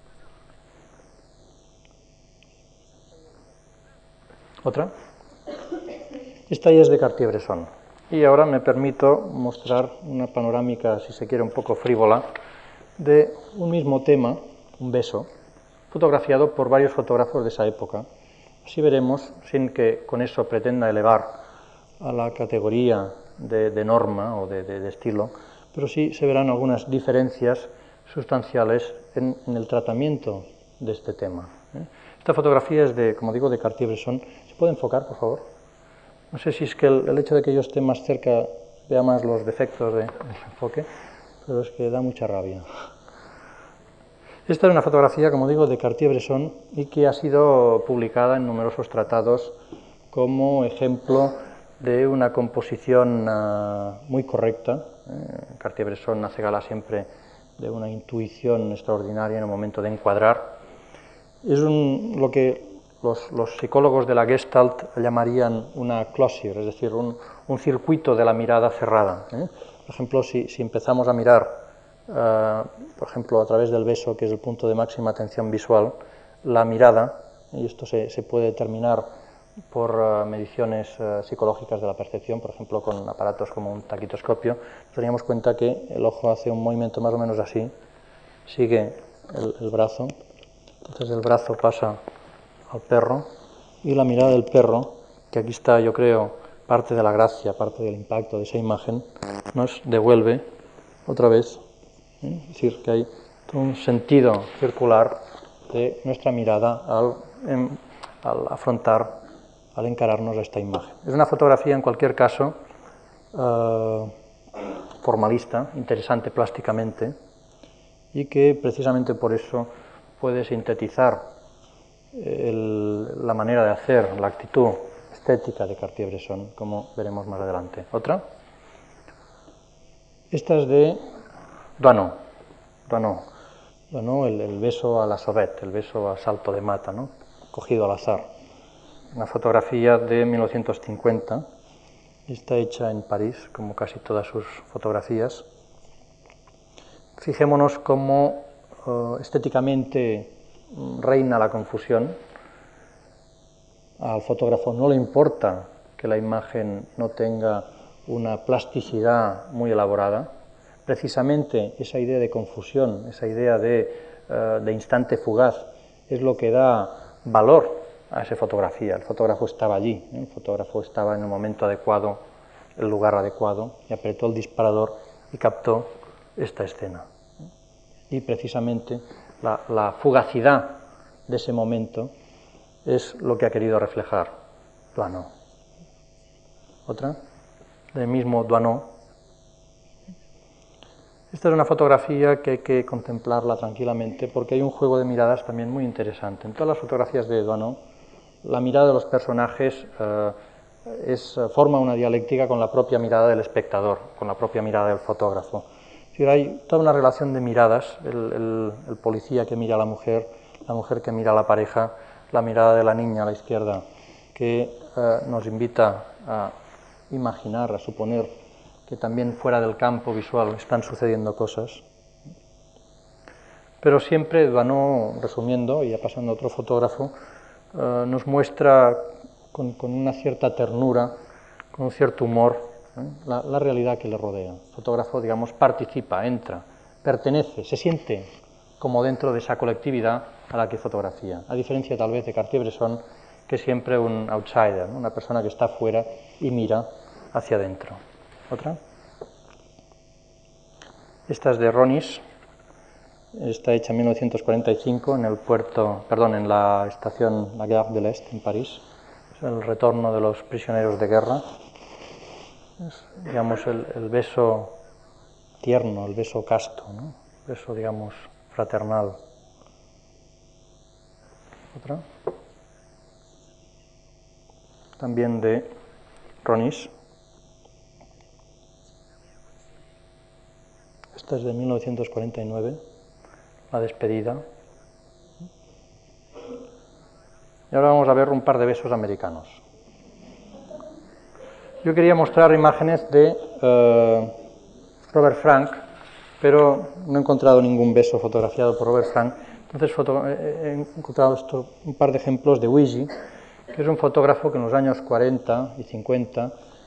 ¿Otra? Esta ya es de Cartier-Bresson. Y ahora me permito mostrar una panorámica, si se quiere, un poco frívola, de un mismo tema, un beso, fotografiado por varios fotógrafos de esa época. Así veremos, sin que con eso pretenda elevar a la categoría de norma o de estilo, pero sí se verán algunas diferencias sustanciales en el tratamiento de este tema. Esta fotografía es de, como digo, de Cartier-Bresson. ¿Se puede enfocar, por favor? No sé si es que el hecho de que yo esté más cerca vea más los defectos del enfoque, pero es que da mucha rabia. Esta es una fotografía, como digo, de Cartier-Bresson y que ha sido publicada en numerosos tratados como ejemplo de una composición muy correcta. Cartier-Bresson hace gala siempre de una intuición extraordinaria en el momento de encuadrar. Es lo que los psicólogos de la Gestalt llamarían una closure, es decir, un circuito de la mirada cerrada. Por ejemplo, si empezamos a mirar, por ejemplo, a través del beso, que es el punto de máxima atención visual, la mirada, y esto se puede determinar por mediciones psicológicas de la percepción, por ejemplo, con aparatos como un taquitoscopio, nos daríamos cuenta que el ojo hace un movimiento más o menos así, sigue el brazo, entonces el brazo pasa al perro y la mirada del perro, que aquí está, yo creo, parte de la gracia, parte del impacto de esa imagen, nos devuelve otra vez. Es decir, que hay todo un sentido circular de nuestra mirada al afrontar, al encararnos a esta imagen. Es una fotografía, en cualquier caso, formalista, interesante plásticamente, y que precisamente por eso puede sintetizar la manera de hacer, la actitud estética de Cartier-Bresson, como veremos más adelante. ¿Otra? Esta es de Doisneau, el beso a la sauvette, el beso a salto de mata, ¿no? Cogido al azar. Una fotografía de 1950, está hecha en París, como casi todas sus fotografías. Fijémonos cómo estéticamente reina la confusión. Al fotógrafo no le importa que la imagen no tenga una plasticidad muy elaborada. Precisamente esa idea de confusión, esa idea de instante fugaz, es lo que da valor a esa fotografía. El fotógrafo estaba allí, el fotógrafo estaba en el momento adecuado, el lugar adecuado, y apretó el disparador y captó esta escena. Y precisamente la fugacidad de ese momento es lo que ha querido reflejar Doisneau. Otra, del mismo Doisneau. Esta es una fotografía que hay que contemplarla tranquilamente porque hay un juego de miradas también muy interesante. En todas las fotografías de Doisneau, la mirada de los personajes forma una dialéctica con la propia mirada del espectador, con la propia mirada del fotógrafo. Es decir, hay toda una relación de miradas, el policía que mira a la mujer que mira a la pareja, la mirada de la niña a la izquierda, que nos invita a imaginar, a suponer que también fuera del campo visual están sucediendo cosas. Pero siempre Doisneau, resumiendo, y ya pasando a otro fotógrafo, nos muestra con una cierta ternura, con un cierto humor, la realidad que le rodea. El fotógrafo, digamos, participa, entra, pertenece, se siente como dentro de esa colectividad a la que fotografía, a diferencia tal vez de Cartier-Bresson, que es siempre un outsider, ¿no? Una persona que está fuera y mira hacia adentro. ¿Otra? Esta es de Ronis, está hecha en 1945 en la estación La Gare de l'Est, en París. Es el retorno de los prisioneros de guerra. Es, digamos, el beso tierno, el beso casto, ¿no? El beso, digamos, fraternal. Otra. También de Ronis. Esta es de 1949, la despedida. Y ahora vamos a ver un par de besos americanos. Yo quería mostrar imágenes de Robert Frank, pero no he encontrado ningún beso fotografiado por Robert Frank. Entonces he encontrado un par de ejemplos de Weegee, que es un fotógrafo que en los años 40 y 50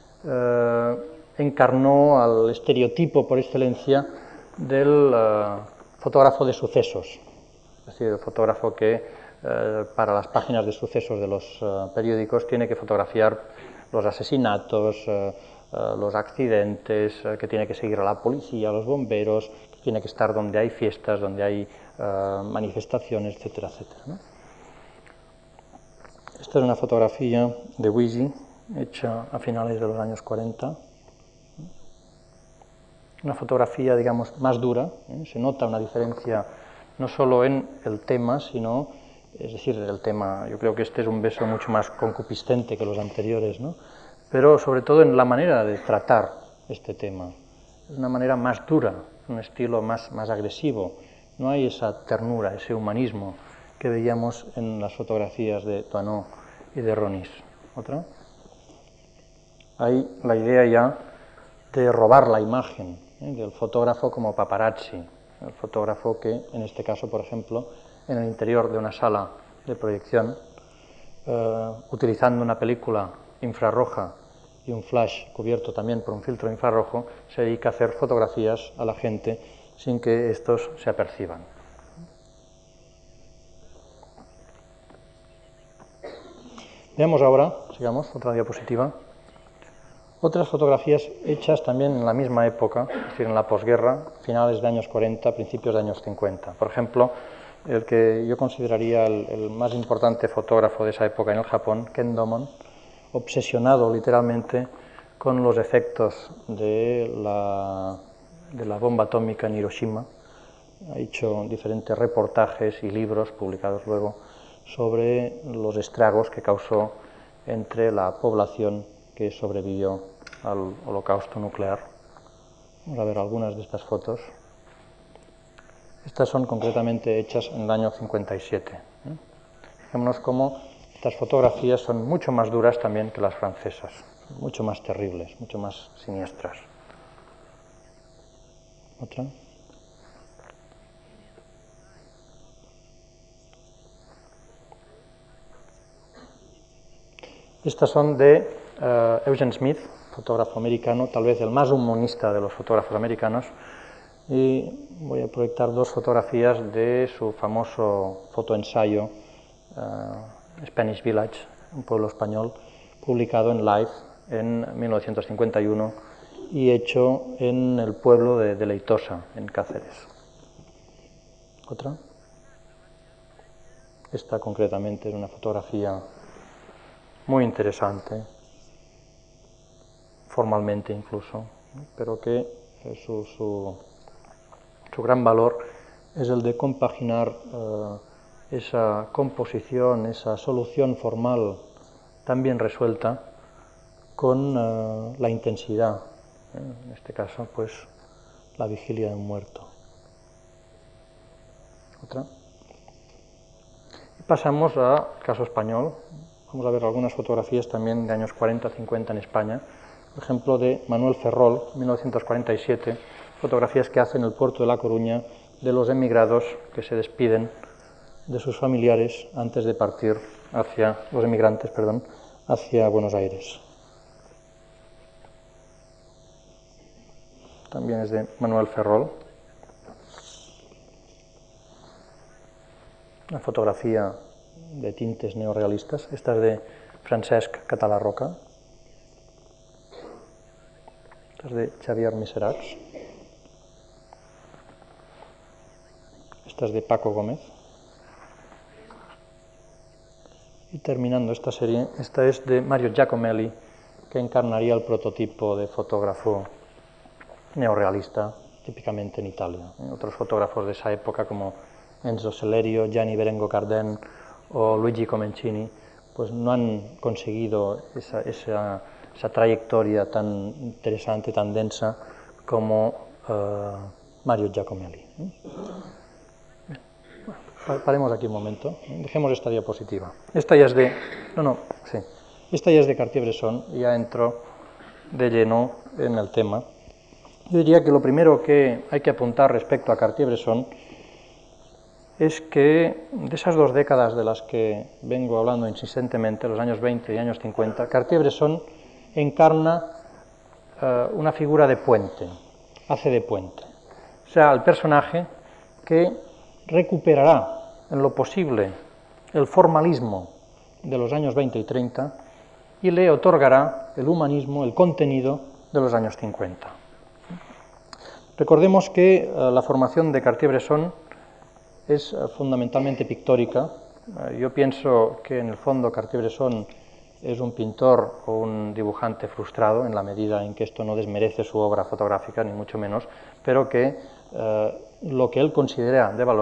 encarnó al estereotipo por excelencia del fotógrafo de sucesos, es decir, el fotógrafo que para las páginas de sucesos de los periódicos tiene que fotografiar los asesinatos, los accidentes, que tiene que seguir a la policía, a los bomberos, que tiene que estar donde hay fiestas, donde hay manifestaciones, etcétera, etcétera, ¿no? Esta es una fotografía de Weegee, hecha a finales de los años 40. Una fotografía, digamos, más dura, se nota una diferencia no solo en el tema, sino, es decir, el tema, yo creo que este es un beso mucho más concupiscente que los anteriores, ¿no? Pero sobre todo en la manera de tratar este tema. Es una manera más dura, un estilo más agresivo. No hay esa ternura, ese humanismo que veíamos en las fotografías de Toinot y de Ronis. ¿Otra? Hay la idea ya de robar la imagen, del fotógrafo como paparazzi, el fotógrafo que, en este caso, por ejemplo, en el interior de una sala de proyección, utilizando una película infrarroja y un flash cubierto también por un filtro infrarrojo, se dedica a hacer fotografías a la gente sin que estos se aperciban. Veamos ahora, sigamos, otra diapositiva, otras fotografías hechas también en la misma época, es decir, en la posguerra, finales de años 40, principios de años 50. Por ejemplo, el que yo consideraría el más importante fotógrafo de esa época en el Japón, Ken Domon, obsesionado literalmente con los efectos de la bomba atómica en Hiroshima. Ha hecho diferentes reportajes y libros publicados luego sobre los estragos que causó entre la población que sobrevivió al holocausto nuclear. Vamos a ver algunas de estas fotos. Estas son concretamente hechas en el año 57. Fijémonos cómo estas fotografías son mucho más duras también que las francesas, mucho más terribles, mucho más siniestras. Otra. Estas son de Eugene Smith, fotógrafo americano, tal vez el más humanista de los fotógrafos americanos, y voy a proyectar dos fotografías de su famoso fotoensayo Spanish Village, un pueblo español, publicado en Life en 1951 y hecho en el pueblo de Leitosa, en Cáceres. ¿Otra? Esta concretamente es una fotografía muy interesante, formalmente incluso, pero que su gran valor es el de compaginar esa composición, esa solución formal tan bien resuelta con la intensidad, en este caso, pues, la vigilia de un muerto. Otra. Y pasamos al caso español. Vamos a ver algunas fotografías también de años 40-50 en España. Por ejemplo, de Manuel Ferrol, 1947, fotografías que hace en el puerto de La Coruña de los emigrados que se despiden de sus familiares antes de partir hacia, los emigrantes, perdón, hacia Buenos Aires. También es de Manuel Ferrol. Una fotografía de tintes neorrealistas. Esta es de Francesc Català-Roca. Esta es de Xavier Miseracs. Esta es de Paco Gómez. Y terminando esta serie, esta es de Mario Giacomelli, que encarnaría el prototipo de fotógrafo neorrealista, típicamente en Italia. Otros fotógrafos de esa época, como Enzo Celerio, Gianni Berengo Carden o Luigi Comencini, pues no han conseguido esa trayectoria tan interesante, tan densa como Mario Giacomelli. Paremos aquí un momento, dejemos esta diapositiva. Esta ya es de... Esta ya es de Cartier-Bresson y ya entro de lleno en el tema. Yo diría que lo primero que hay que apuntar respecto a Cartier-Bresson es que de esas dos décadas de las que vengo hablando insistentemente, los años 20 y años 50, Cartier-Bresson encarna una figura de puente, hace de puente. O sea, el personaje que recuperará en lo posible el formalismo de los años 20 y 30 y le otorgará el humanismo, el contenido de los años 50. Recordemos que la formación de Cartier-Bresson es fundamentalmente pictórica. Yo pienso que en el fondo Cartier-Bresson es un pintor o un dibujante frustrado en la medida en que esto no desmerece su obra fotográfica, ni mucho menos, pero que lo que él considera de valor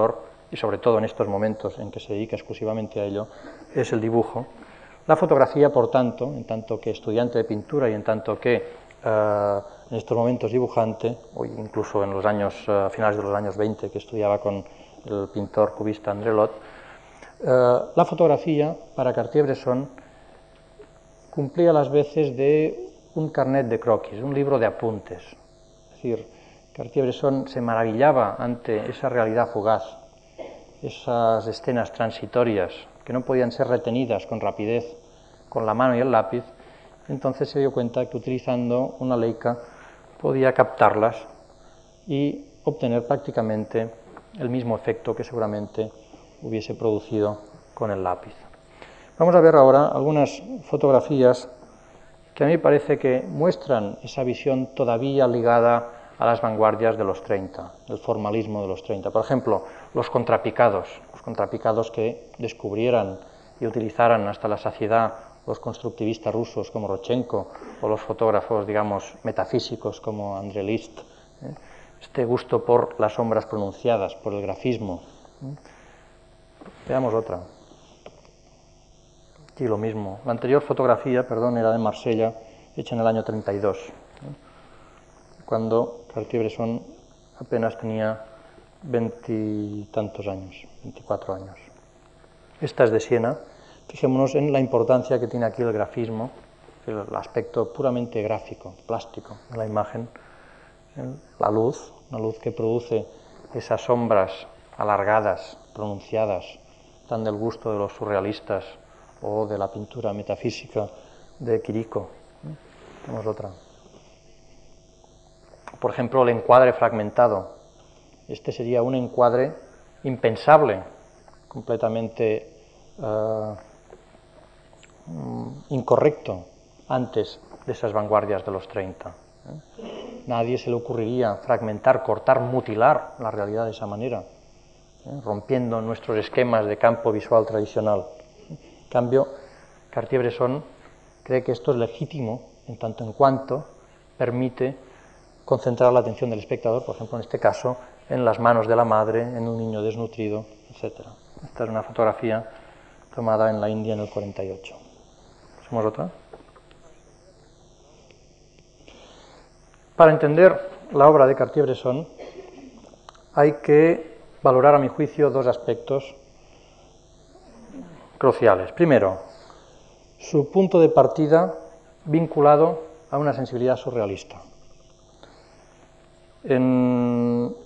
y sobre todo en estos momentos en que se dedica exclusivamente a ello, es el dibujo. La fotografía, por tanto, en tanto que estudiante de pintura y en tanto que en estos momentos dibujante, o incluso en los años, finales de los años 20, que estudiaba con el pintor cubista André Lot, la fotografía para Cartier-Bresson cumplía las veces de un carnet de croquis, un libro de apuntes. Es decir, Cartier-Bresson se maravillaba ante esa realidad fugaz, esas escenas transitorias que no podían ser retenidas con rapidez con la mano y el lápiz. Entonces se dio cuenta que utilizando una Leica podía captarlas y obtener prácticamente el mismo efecto que seguramente hubiese producido con el lápiz. Vamos a ver ahora algunas fotografías que a mí parece que muestran esa visión todavía ligada a las vanguardias de los 30, el formalismo de los 30. Por ejemplo, los contrapicados que descubrieran y utilizaran hasta la saciedad los constructivistas rusos como Rodchenko o los fotógrafos, digamos, metafísicos como André List. Este gusto por las sombras pronunciadas, por el grafismo. Veamos otra. Aquí lo mismo. La anterior fotografía, era de Marsella, hecha en el año 32, cuando Cartier-Bresson apenas tenía 20 y tantos años, 24 años. Esta es de Siena. Fijémonos en la importancia que tiene aquí el grafismo, el aspecto puramente gráfico, plástico de la imagen, la luz, una luz que produce esas sombras alargadas, pronunciadas, tan del gusto de los surrealistas o de la pintura metafísica de Quirico. Tenemos otra. Por ejemplo, el encuadre fragmentado. Este sería un encuadre impensable, completamente incorrecto antes de esas vanguardias de los 30. Nadie se le ocurriría fragmentar, cortar, mutilar la realidad de esa manera, rompiendo nuestros esquemas de campo visual tradicional. En cambio, Cartier-Bresson cree que esto es legítimo en tanto en cuanto permite concentrar la atención del espectador, por ejemplo, en este caso, en las manos de la madre, en un niño desnutrido, etc. Esta es una fotografía tomada en la India en el 48. ¿Hacemos otra? Para entender la obra de Cartier-Bresson hay que valorar, a mi juicio, dos aspectos cruciales. Primero, su punto de partida vinculado a una sensibilidad surrealista. En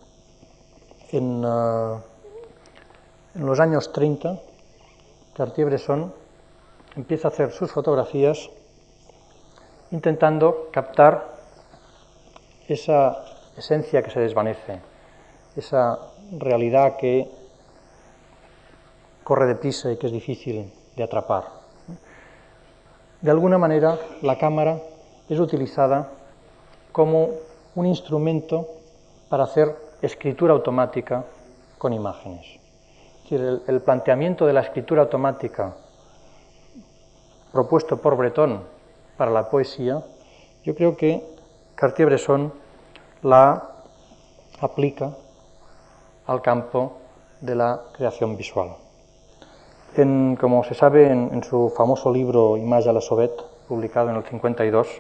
los años 30, Cartier-Bresson empieza a hacer sus fotografías intentando captar esa esencia que se desvanece, esa realidad que corre deprisa y que es difícil de atrapar. De alguna manera, la cámara es utilizada como un instrumento para hacer escritura automática con imágenes. Es decir, el planteamiento de la escritura automática propuesto por Breton para la poesía, yo creo que Cartier-Bresson la aplica al campo de la creación visual. Como se sabe, en su famoso libro Images à la Sauvette, publicado en el 52,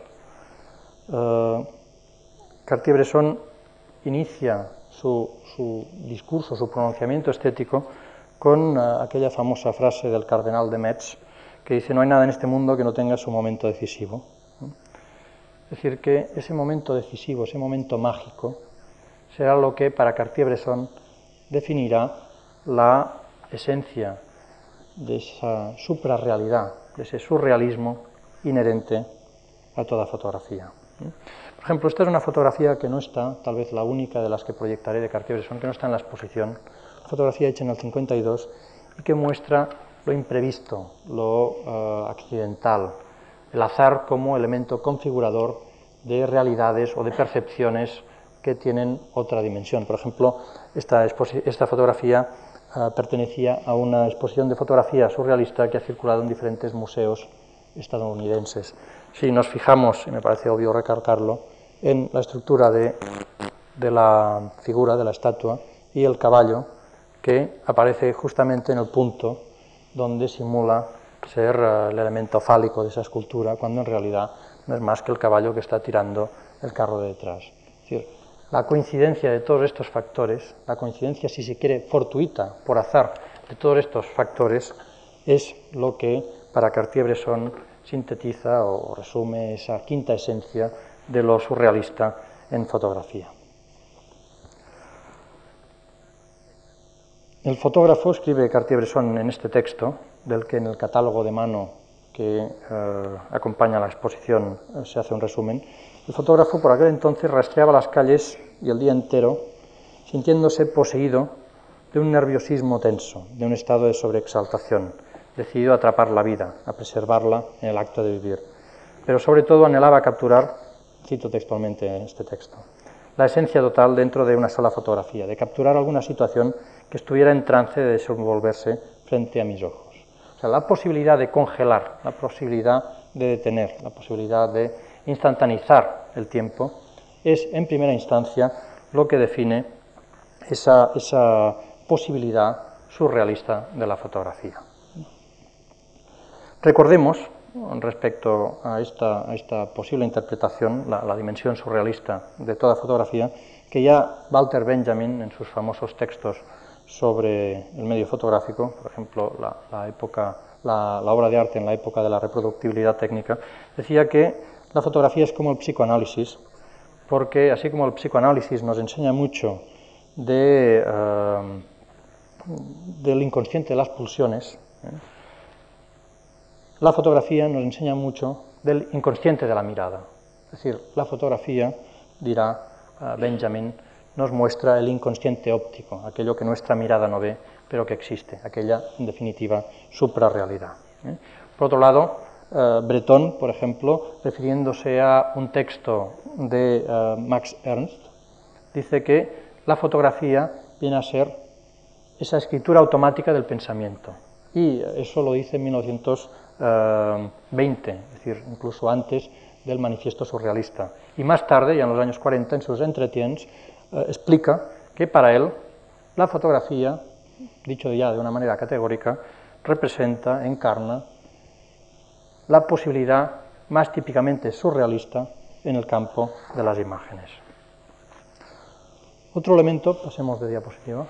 Cartier-Bresson inicia su discurso, su pronunciamiento estético con aquella famosa frase del cardenal de Metz que dice: no hay nada en este mundo que no tenga su momento decisivo. Es decir, que ese momento decisivo, ese momento mágico, será lo que para Cartier-Bresson definirá la esencia de esa suprarrealidad, de ese surrealismo inherente a toda fotografía. Por ejemplo, esta es una fotografía que no está, tal vez la única de las que proyectaré de Cartier-Bresson, que no está en la exposición, una fotografía hecha en el 52 y que muestra lo imprevisto, lo accidental, el azar como elemento configurador de realidades o de percepciones que tienen otra dimensión. Por ejemplo, esta fotografía pertenecía a una exposición de fotografía surrealista que ha circulado en diferentes museos estadounidenses. Si nos fijamos, y me parece obvio recalcarlo, en la estructura de la figura, de la estatua, y el caballo, que aparece justamente en el punto donde simula ser el elemento fálico de esa escultura, cuando en realidad no es más que el caballo que está tirando el carro de detrás. Es decir, la coincidencia de todos estos factores, la coincidencia, si se quiere, fortuita, por azar, de todos estos factores, es lo que para Cartier-Bresson sintetiza o resume esa quinta esencia de lo surrealista en fotografía. El fotógrafo, escribe Cartier-Bresson en este texto, del que en el catálogo de mano que acompaña la exposición se hace un resumen, el fotógrafo por aquel entonces rastreaba las calles y el día entero sintiéndose poseído de un nerviosismo tenso, de un estado de sobreexaltación, decidido a atrapar la vida, a preservarla en el acto de vivir. Pero sobre todo anhelaba capturar, cito textualmente en este texto, la esencia total dentro de una sola fotografía, de capturar alguna situación que estuviera en trance de desenvolverse frente a mis ojos. O sea, la posibilidad de congelar, la posibilidad de detener, la posibilidad de instantaneizar el tiempo, es en primera instancia lo que define esa posibilidad surrealista de la fotografía. Recordemos, respecto a esta posible interpretación, la dimensión surrealista de toda fotografía, que ya Walter Benjamin, en sus famosos textos sobre el medio fotográfico, por ejemplo, la obra de arte en la época de la reproductibilidad técnica, decía que la fotografía es como el psicoanálisis, porque así como el psicoanálisis nos enseña mucho del inconsciente de las pulsiones, la fotografía nos enseña mucho del inconsciente de la mirada. Es decir, la fotografía, dirá Benjamin, nos muestra el inconsciente óptico, aquello que nuestra mirada no ve, pero que existe, aquella, en definitiva, suprarrealidad. Por otro lado, Breton, por ejemplo, refiriéndose a un texto de Max Ernst, dice que la fotografía viene a ser esa escritura automática del pensamiento. Y eso lo dice en 1920, es decir, incluso antes del manifiesto surrealista. Y más tarde, ya en los años 40, en sus entretiens, explica que para él la fotografía, dicho ya de una manera categórica, representa, encarna la posibilidad más típicamente surrealista en el campo de las imágenes. Otro elemento, pasemos de diapositiva,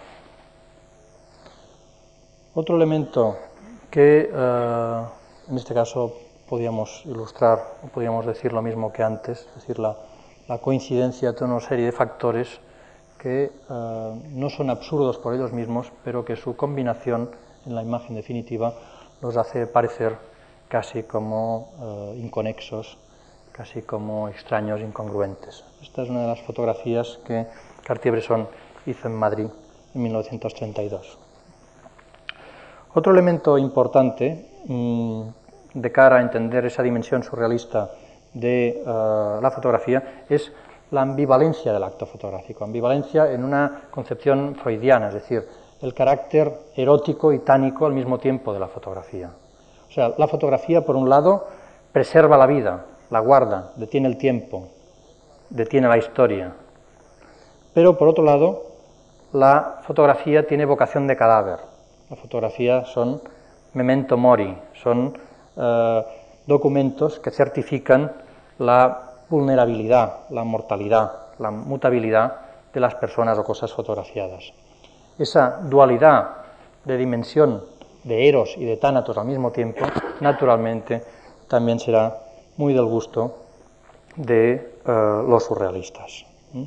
otro elemento que en este caso podríamos ilustrar, o podríamos decir lo mismo que antes, es decir, la coincidencia de una serie de factores que no son absurdos por ellos mismos, pero que su combinación en la imagen definitiva los hace parecer casi como inconexos, casi como extraños, incongruentes. Esta es una de las fotografías que Cartier-Bresson hizo en Madrid en 1932. Otro elemento importante de cara a entender esa dimensión surrealista de la fotografía es la ambivalencia del acto fotográfico, ambivalencia en una concepción freudiana, es decir, el carácter erótico y tánico al mismo tiempo de la fotografía. O sea, la fotografía, por un lado, preserva la vida, la guarda, detiene el tiempo, detiene la historia, pero por otro lado, la fotografía tiene vocación de cadáver. La fotografía son memento mori, son documentos que certifican la vulnerabilidad, la mortalidad, la mutabilidad de las personas o cosas fotografiadas. Esa dualidad de dimensión de eros y de tánatos al mismo tiempo, naturalmente, también será muy del gusto de los surrealistas.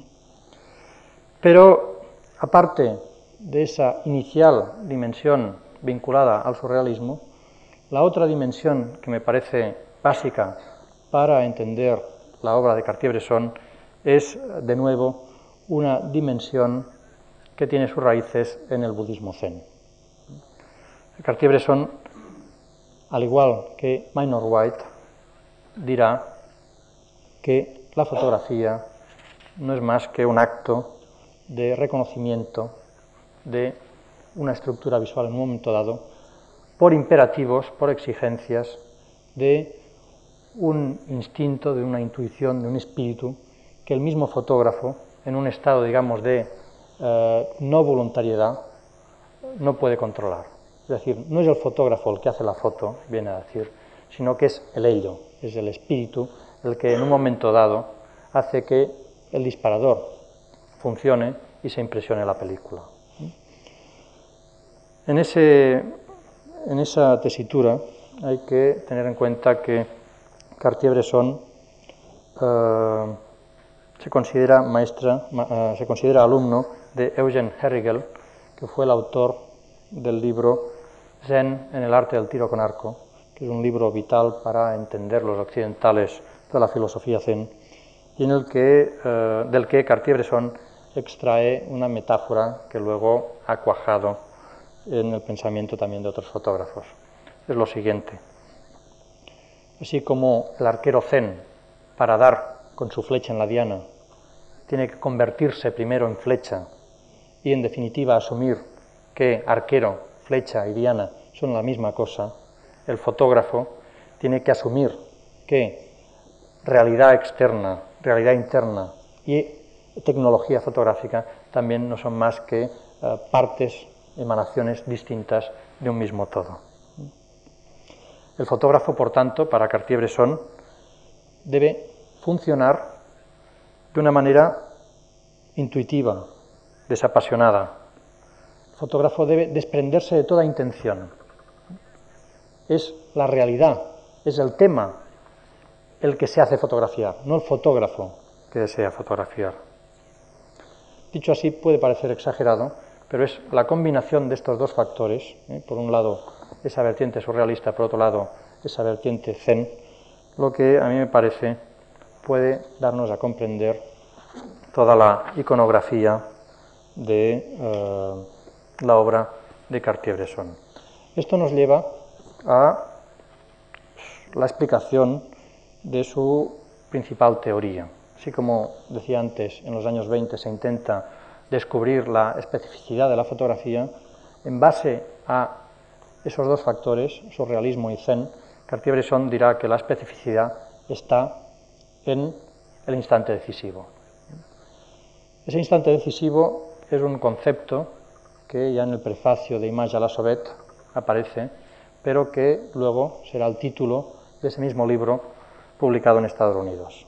Pero, aparte de esa inicial dimensión vinculada al surrealismo, la otra dimensión que me parece básica para entender la obra de Cartier-Bresson es, de nuevo, una dimensión que tiene sus raíces en el budismo zen. Cartier-Bresson, al igual que Minor White, dirá que la fotografía no es más que un acto de reconocimiento de una estructura visual en un momento dado, por imperativos, por exigencias de un instinto, de una intuición, de un espíritu que el mismo fotógrafo, en un estado, digamos, de no voluntariedad, no puede controlar. Es decir, no es el fotógrafo el que hace la foto, viene a decir, sino que es el ello, es el espíritu el que en un momento dado hace que el disparador funcione y se impresione la película. En esa tesitura hay que tener en cuenta que Cartier-Bresson se considera alumno de Eugen Herrigel, que fue el autor del libro Zen en el arte del tiro con arco, que es un libro vital para entender los occidentales de la filosofía zen, y en el del que Cartier-Bresson extrae una metáfora que luego ha cuajado en el pensamiento también de otros fotógrafos. Es lo siguiente: así como el arquero zen, para dar con su flecha en la diana, tiene que convertirse primero en flecha y en definitiva asumir que arquero, flecha y diana son la misma cosa, el fotógrafo tiene que asumir que realidad externa, realidad interna y tecnología fotográfica también no son más que partes, emanaciones distintas de un mismo todo. El fotógrafo, por tanto, para Cartier-Bresson, debe funcionar de una manera intuitiva, desapasionada. El fotógrafo debe desprenderse de toda intención. Es la realidad, es el tema el que se hace fotografiar, no el fotógrafo que desea fotografiar. Dicho así, puede parecer exagerado, pero es la combinación de estos dos factores, por un lado esa vertiente surrealista, por otro lado esa vertiente zen, lo que a mí me parece puede darnos a comprender toda la iconografía de la obra de Cartier-Bresson. Esto nos lleva a la explicación de su principal teoría. Así como decía antes, en los años 20 se intenta descubrir la especificidad de la fotografía, en base a esos dos factores, surrealismo y zen, Cartier-Bresson dirá que la especificidad está en el instante decisivo. Ese instante decisivo es un concepto que ya en el prefacio de Images à la Sauvette aparece, pero que luego será el título de ese mismo libro publicado en Estados Unidos.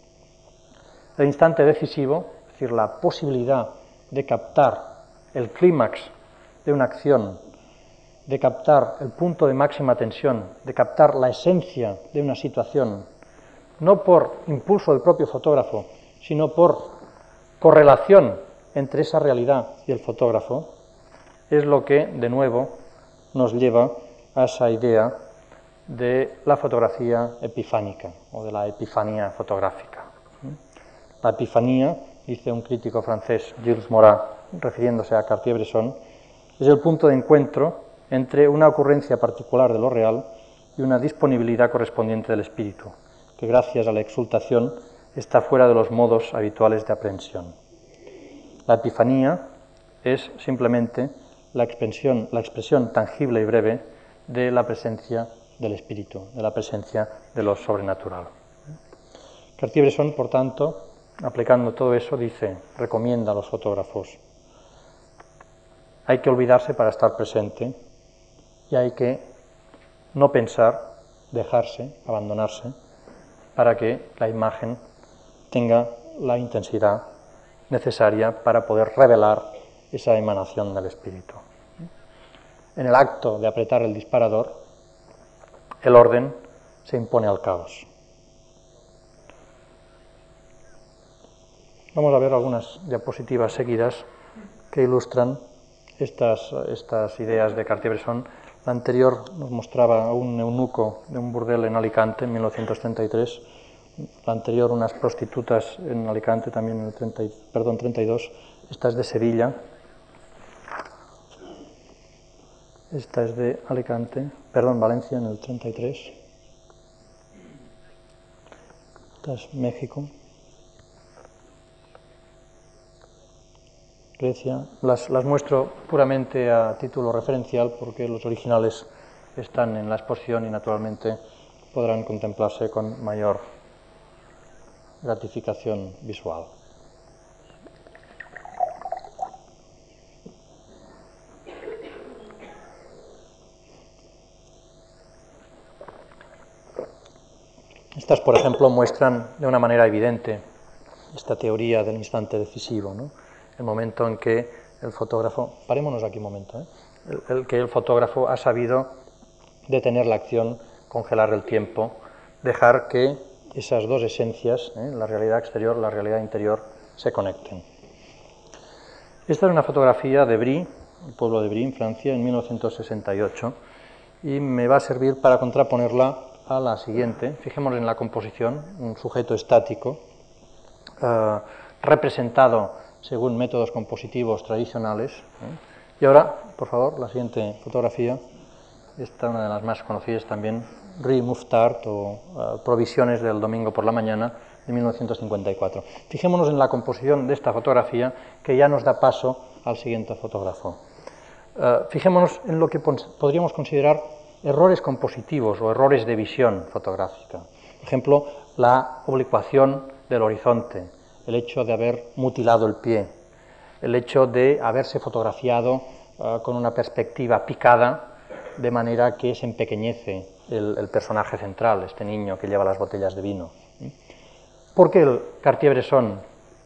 El instante decisivo, es decir, la posibilidad de captar el clímax de una acción, de captar el punto de máxima tensión, de captar la esencia de una situación, no por impulso del propio fotógrafo, sino por correlación entre esa realidad y el fotógrafo, es lo que, de nuevo, nos lleva a esa idea de la fotografía epifánica o de la epifanía fotográfica. La epifanía, dice un crítico francés, Gilles Morat, refiriéndose a Cartier-Bresson, es el punto de encuentro entre una ocurrencia particular de lo real y una disponibilidad correspondiente del espíritu, que gracias a la exultación está fuera de los modos habituales de aprehensión. La epifanía es simplemente la expresión tangible y breve de la presencia del espíritu, de la presencia de lo sobrenatural. Cartier-Bresson, por tanto, aplicando todo eso, recomienda a los fotógrafos: hay que olvidarse para estar presente y hay que no pensar, dejarse, abandonarse, para que la imagen tenga la intensidad necesaria para poder revelar esa emanación del espíritu. En el acto de apretar el disparador, el orden se impone al caos. Vamos a ver algunas diapositivas seguidas que ilustran estas ideas de Cartier-Bresson. La anterior nos mostraba a un eunuco de un burdel en Alicante en 1933. La anterior, unas prostitutas en Alicante también en el 32. Esta es de Sevilla. Esta es de Valencia en el 33. Esta es México. Grecia. Las muestro puramente a título referencial porque los originales están en la exposición y naturalmente podrán contemplarse con mayor gratificación visual. Estas, por ejemplo, muestran de una manera evidente esta teoría del instante decisivo, ¿no? El momento en que el fotógrafo, parémonos aquí un momento, el que el fotógrafo ha sabido detener la acción, congelar el tiempo, dejar que esas dos esencias, la realidad exterior, la realidad interior, se conecten. Esta es una fotografía de Brie, el pueblo de Brie, en Francia, en 1968, y me va a servir para contraponerla a la siguiente. Fijémonos en la composición, un sujeto estático, representado según métodos compositivos tradicionales. Y ahora, por favor, la siguiente fotografía. Esta es una de las más conocidas también, Rue Mouffetard, o Provisiones del domingo por la mañana, de 1954. Fijémonos en la composición de esta fotografía, que ya nos da paso al siguiente fotógrafo. Fijémonos en lo que podríamos considerar errores compositivos o errores de visión fotográfica. Por ejemplo, la oblicuación del horizonte, el hecho de haber mutilado el pie, el hecho de haberse fotografiado con una perspectiva picada, de manera que se empequeñece el personaje central, este niño que lleva las botellas de vino. Porque el Cartier-Bresson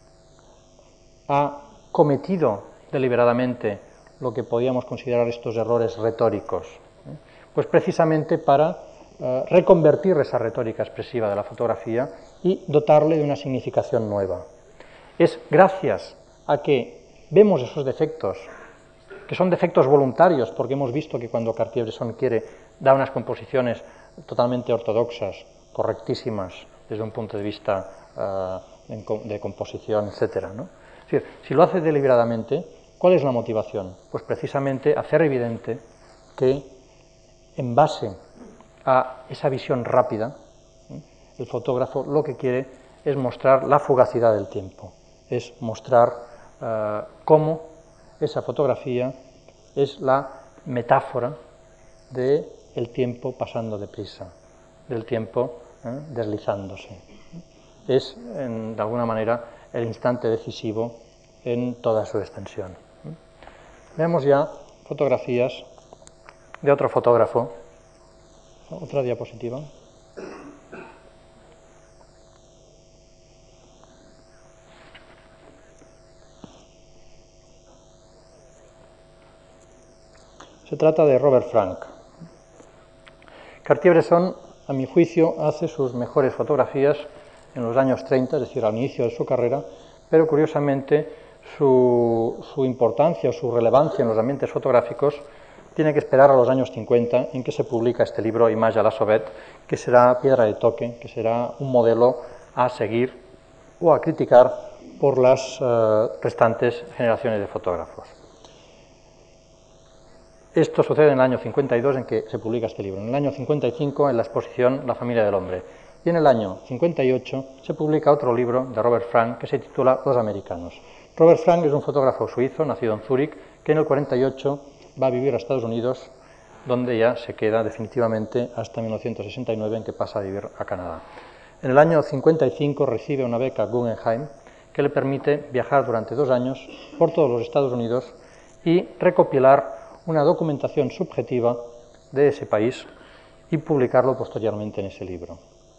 ha cometido deliberadamente lo que podíamos considerar estos errores retóricos, pues precisamente para reconvertir esa retórica expresiva de la fotografía y dotarle de una significación nueva. Es gracias a que vemos esos defectos, que son defectos voluntarios, porque hemos visto que cuando Cartier-Bresson quiere, da unas composiciones totalmente ortodoxas, correctísimas desde un punto de vista de composición, etc., ¿no? Es decir, si lo hace deliberadamente, ¿cuál es la motivación? Pues precisamente hacer evidente que en base a esa visión rápida, el fotógrafo lo que quiere es mostrar la fugacidad del tiempo, es mostrar cómo esa fotografía es la metáfora del tiempo pasando deprisa, del tiempo deslizándose. Es, de alguna manera, el instante decisivo en toda su extensión. Veamos ya fotografías de otro fotógrafo. Otra diapositiva. Se trata de Robert Frank. Cartier-Bresson, a mi juicio, hace sus mejores fotografías en los años 30, es decir, al inicio de su carrera, pero curiosamente su importancia o su relevancia en los ambientes fotográficos tiene que esperar a los años 50, en que se publica este libro, Images à la Sauvette, que será piedra de toque, que será un modelo a seguir o a criticar por las restantes generaciones de fotógrafos. Esto sucede en el año 52, en que se publica este libro. En el año 55, en la exposición La familia del hombre. Y en el año 58 se publica otro libro de Robert Frank que se titula Los americanos. Robert Frank es un fotógrafo suizo, nacido en Zúrich, que en el 48 va a vivir a Estados Unidos, donde ya se queda definitivamente hasta 1969, en que pasa a vivir a Canadá. En el año 55 recibe una beca Guggenheim que le permite viajar durante 2 años por todos los Estados Unidos y recopilar una documentación subjetiva de ese país y publicarlo posteriormente en ese libro.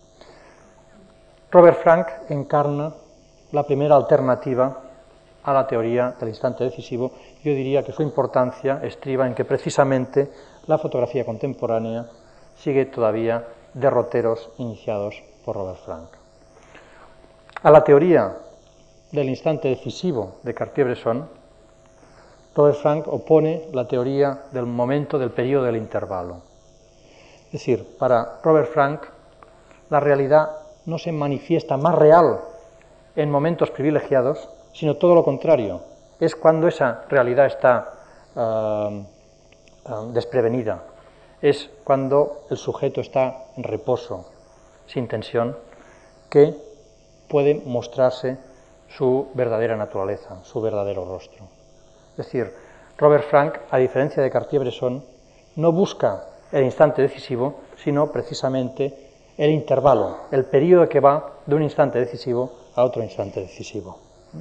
Robert Frank encarna la primera alternativa a la teoría del instante decisivo. Yo diría que su importancia estriba en que precisamente la fotografía contemporánea sigue todavía derroteros iniciados por Robert Frank. A la teoría del instante decisivo de Cartier-Bresson, Robert Frank opone la teoría del momento del periodo del intervalo. Es decir, para Robert Frank, la realidad no se manifiesta más real en momentos privilegiados, sino todo lo contrario. Es cuando esa realidad está desprevenida, es cuando el sujeto está en reposo, sin tensión, que puede mostrarse su verdadera naturaleza, su verdadero rostro. Es decir, Robert Frank, a diferencia de Cartier-Bresson, no busca el instante decisivo, sino precisamente el intervalo, el periodo que va de un instante decisivo a otro instante decisivo.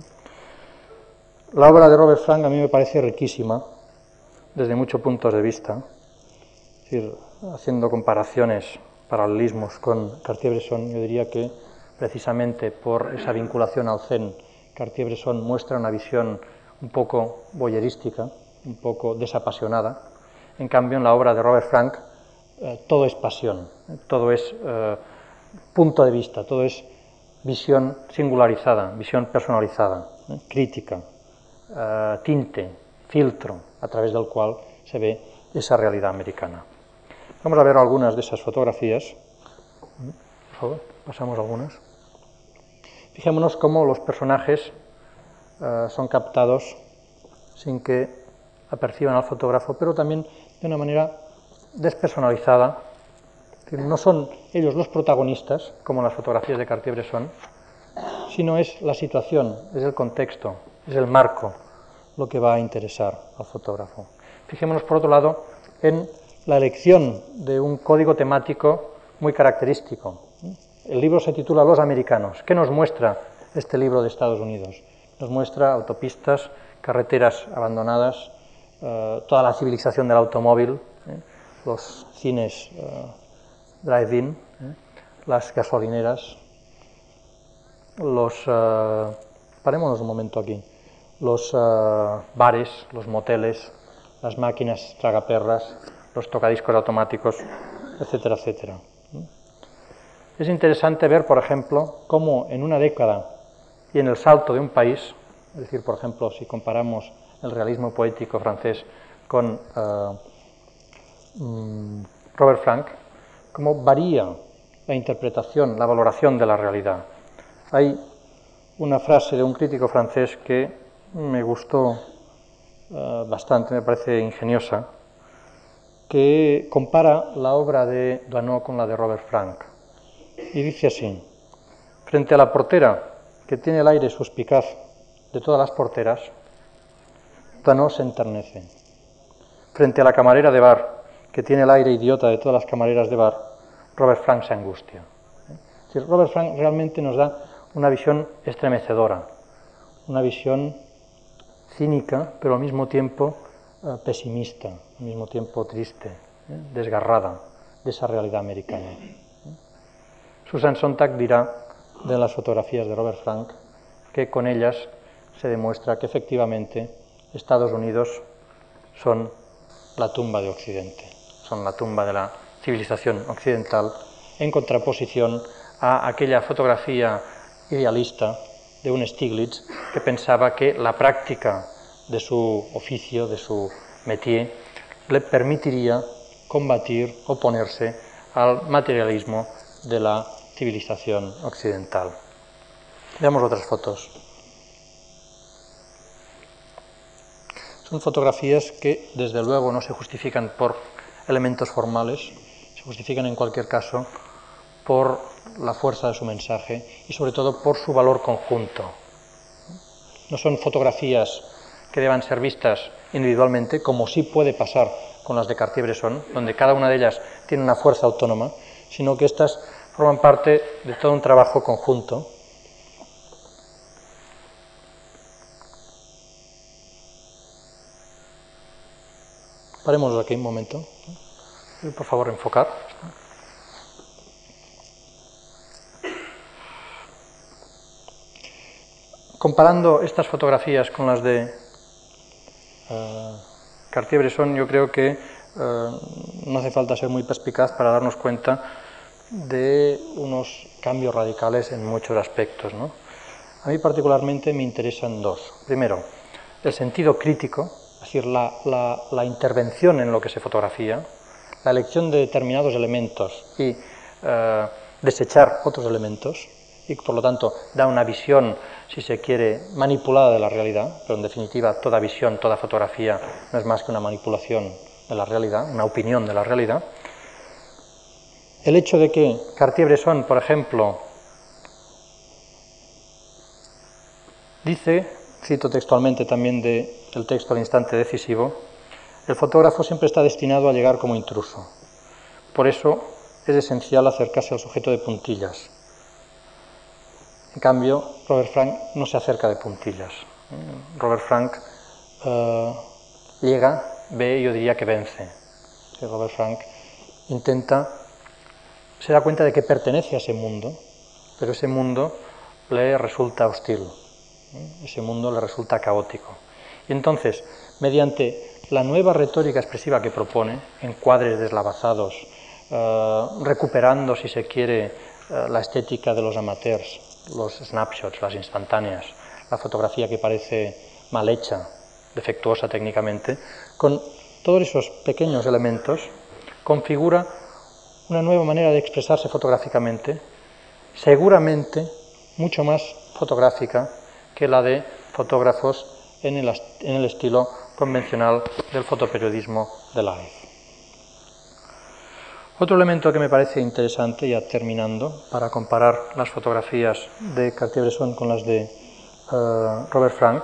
La obra de Robert Frank a mí me parece riquísima, desde muchos puntos de vista, es decir, haciendo comparaciones paralelismos con Cartier-Bresson, yo diría que precisamente por esa vinculación al Zen, Cartier-Bresson muestra una visión un poco voyerística, un poco desapasionada. En cambio, en la obra de Robert Frank, todo es pasión, todo es punto de vista, todo es visión singularizada, visión personalizada, crítica, tinte, filtro, a través del cual se ve esa realidad americana. Vamos a ver algunas de esas fotografías. Por favor, pasamos algunas. Fijémonos cómo los personajes son captados sin que aperciban al fotógrafo, pero también de una manera despersonalizada. Es decir, no son ellos los protagonistas, como en las fotografías de Cartier-Bresson, sino es la situación, es el contexto, es el marco lo que va a interesar al fotógrafo. Fijémonos, por otro lado, en la elección de un código temático muy característico. El libro se titula Los Americanos. ¿Qué nos muestra este libro de Estados Unidos? Nos muestra autopistas, carreteras abandonadas, toda la civilización del automóvil, los cines drive-in, las gasolineras, parémonos un momento aquí, los bares, los moteles, las máquinas tragaperras, los tocadiscos automáticos, etcétera, etcétera. Es interesante ver, por ejemplo, cómo en una década y en el salto de un país, es decir, por ejemplo, si comparamos el realismo poético francés con Robert Frank, cómo varía la interpretación, la valoración de la realidad. Hay una frase de un crítico francés que me gustó bastante, me parece ingeniosa, que compara la obra de Doisneau con la de Robert Frank. Y dice así: frente a la portera, que tiene el aire suspicaz de todas las porteras, Doisneau se enternece. Frente a la camarera de bar, que tiene el aire idiota de todas las camareras de bar, Robert Frank se angustia. Es decir, Robert Frank realmente nos da una visión estremecedora, una visión cínica, pero al mismo tiempo pesimista, al mismo tiempo triste, desgarrada de esa realidad americana. Susan Sontag dirá de las fotografías de Robert Frank que con ellas se demuestra que efectivamente Estados Unidos son la tumba de Occidente, son la tumba de la civilización occidental, en contraposición a aquella fotografía idealista de un Stiglitz que pensaba que la práctica de su oficio, de su métier, le permitiría combatir, oponerse al materialismo de la civilización occidental. Veamos otras fotos. Son fotografías que, desde luego, no se justifican por elementos formales, se justifican en cualquier caso por la fuerza de su mensaje y sobre todo por su valor conjunto. No son fotografías que deban ser vistas individualmente, como sí puede pasar con las de Cartier-Bresson, donde cada una de ellas tiene una fuerza autónoma, sino que estas forman parte de todo un trabajo conjunto. Paremos aquí un momento. Por favor, enfocar. Comparando estas fotografías con las de Cartier-Bresson, yo creo que no hace falta ser muy perspicaz para darnos cuenta de unos cambios radicales en muchos aspectos, ¿no? A mí particularmente me interesan dos. Primero, el sentido crítico, es decir, la intervención en lo que se fotografía, la elección de determinados elementos y desechar otros elementos, y por lo tanto da una visión, si se quiere, manipulada de la realidad, pero en definitiva toda visión, toda fotografía no es más que una manipulación de la realidad, una opinión de la realidad. El hecho de que Cartier-Bresson, por ejemplo, dice, cito textualmente también del texto al instante decisivo, el fotógrafo siempre está destinado a llegar como intruso. Por eso es esencial acercarse al sujeto de puntillas. En cambio, Robert Frank no se acerca de puntillas. Robert Frank llega, ve y yo diría que vence. Robert Frank intenta se da cuenta de que pertenece a ese mundo, pero ese mundo le resulta hostil, ese mundo le resulta caótico. Y entonces, mediante la nueva retórica expresiva que propone, encuadres deslavazados, recuperando, si se quiere, la estética de los amateurs, los snapshots, las instantáneas, la fotografía que parece mal hecha, defectuosa técnicamente, con todos esos pequeños elementos, configura una nueva manera de expresarse fotográficamente, seguramente mucho más fotográfica que la de fotógrafos en el estilo convencional del fotoperiodismo de live. Otro elemento que me parece interesante, ya terminando, para comparar las fotografías de Cartier-Bresson con las de Robert Frank,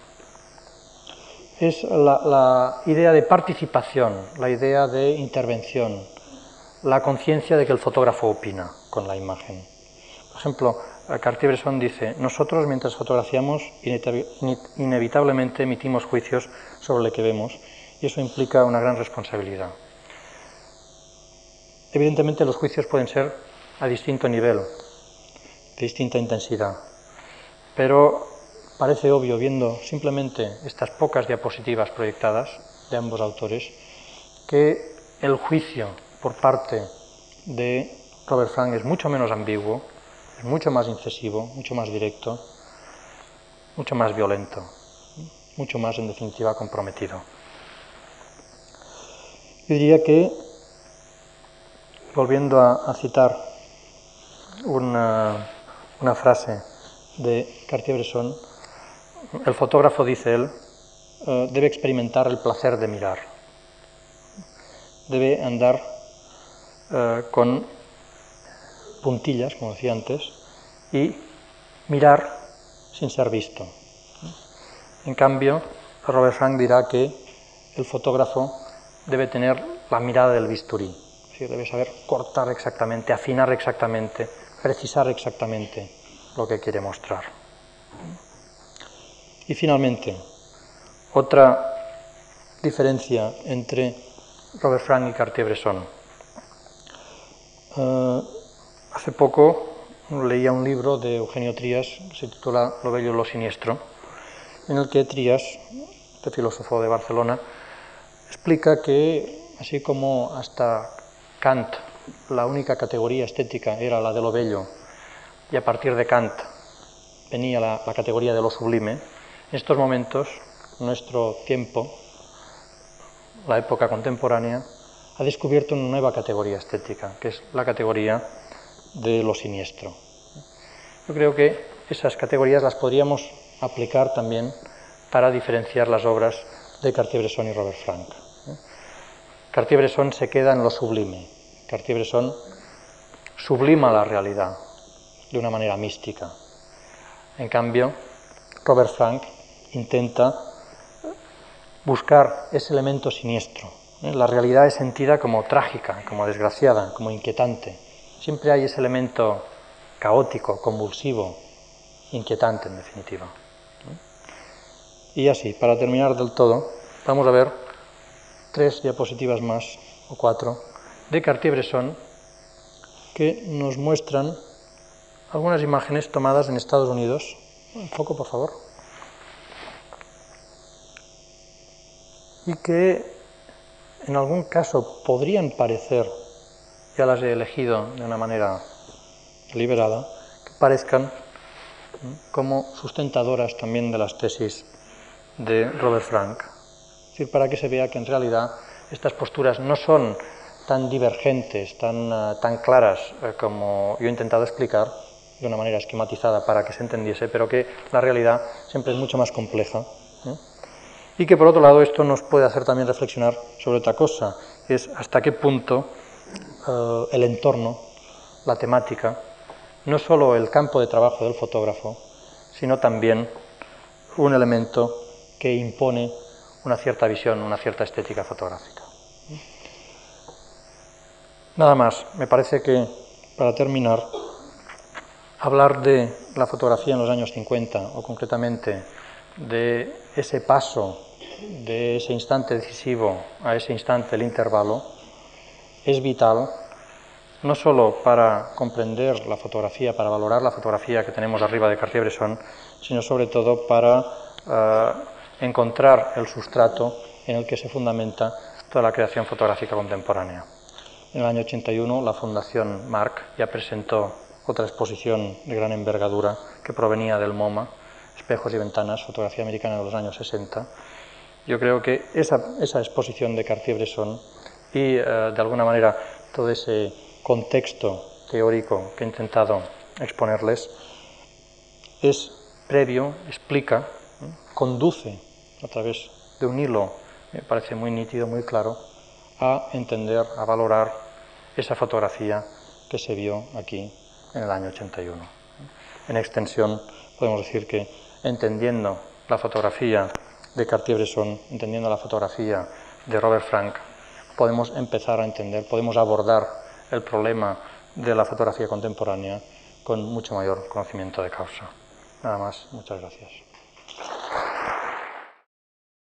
es la idea de participación, la idea de intervención, la conciencia de que el fotógrafo opina con la imagen. Por ejemplo, Cartier-Bresson dice: nosotros, mientras fotografiamos, inevitablemente emitimos juicios sobre lo que vemos, y eso implica una gran responsabilidad. Evidentemente, los juicios pueden ser a distinto nivel, de distinta intensidad, pero parece obvio, viendo simplemente estas pocas diapositivas proyectadas de ambos autores, que el juicio por parte de Robert Frank es mucho menos ambiguo, es mucho más incisivo, mucho más directo, mucho más violento, mucho más, en definitiva, comprometido. Yo diría que, volviendo a citar una frase de Cartier-Bresson, el fotógrafo, dice él, debe experimentar el placer de mirar, debe andar con puntillas, como decía antes, y mirar sin ser visto. En cambio, Robert Frank dirá que el fotógrafo debe tener la mirada del bisturí, es decir, debe saber cortar exactamente, afinar exactamente, precisar exactamente lo que quiere mostrar. Y finalmente, otra diferencia entre Robert Frank y Cartier-Bresson. Hace poco leía un libro de Eugenio Trías que se titula Lo bello y lo siniestro, en el que Trías, este filósofo de Barcelona, explica que, así como hasta Kant la única categoría estética era la de lo bello, y a partir de Kant venía la categoría de lo sublime, en estos momentos, nuestro tiempo, la época contemporánea, ha descubierto una nueva categoría estética, que es la categoría de lo siniestro. Yo creo que esas categorías las podríamos aplicar también para diferenciar las obras de Cartier-Bresson y Robert Frank. Cartier-Bresson se queda en lo sublime. Cartier-Bresson sublima la realidad de una manera mística. En cambio, Robert Frank intenta buscar ese elemento siniestro. La realidad es sentida como trágica, como desgraciada, como inquietante. Siempre hay ese elemento caótico, convulsivo, inquietante en definitiva. Y así, para terminar del todo, vamos a ver 3 diapositivas más, o 4, de Cartier-Bresson, que nos muestran algunas imágenes tomadas en Estados Unidos. Un foco, por favor. Y que en algún caso podrían parecer, ya las he elegido de una manera deliberada, que parezcan como sustentadoras también de las tesis de Robert Frank. Es decir, para que se vea que en realidad estas posturas no son tan divergentes, tan claras como yo he intentado explicar de una manera esquematizada para que se entendiese, pero que la realidad siempre es mucho más compleja. Y que por otro lado esto nos puede hacer también reflexionar sobre otra cosa, es hasta qué punto el entorno, la temática, no solo el campo de trabajo del fotógrafo, sino también un elemento que impone una cierta visión, una cierta estética fotográfica. Nada más, me parece que, para terminar, hablar de la fotografía en los años 50, o concretamente de ese paso, de ese instante decisivo a ese instante, el intervalo, es vital no solo para comprender la fotografía, para valorar la fotografía que tenemos arriba de Cartier-Bresson, sino sobre todo para encontrar el sustrato en el que se fundamenta toda la creación fotográfica contemporánea. En el año 81 la Fundación Marc ya presentó otra exposición de gran envergadura que provenía del MoMA, Espejos y Ventanas, fotografía americana de los años 60. Yo creo que esa exposición de Cartier-Bresson y de alguna manera todo ese contexto teórico que he intentado exponerles es previo, explica, conduce a través de un hilo, me parece muy nítido, muy claro, a entender, a valorar esa fotografía que se vio aquí en el año 81. En extensión, podemos decir que entendiendo la fotografía de Cartier-Bresson, entendiendo la fotografía de Robert Frank, podemos empezar a entender, podemos abordar el problema de la fotografía contemporánea con mucho mayor conocimiento de causa. Nada más, muchas gracias.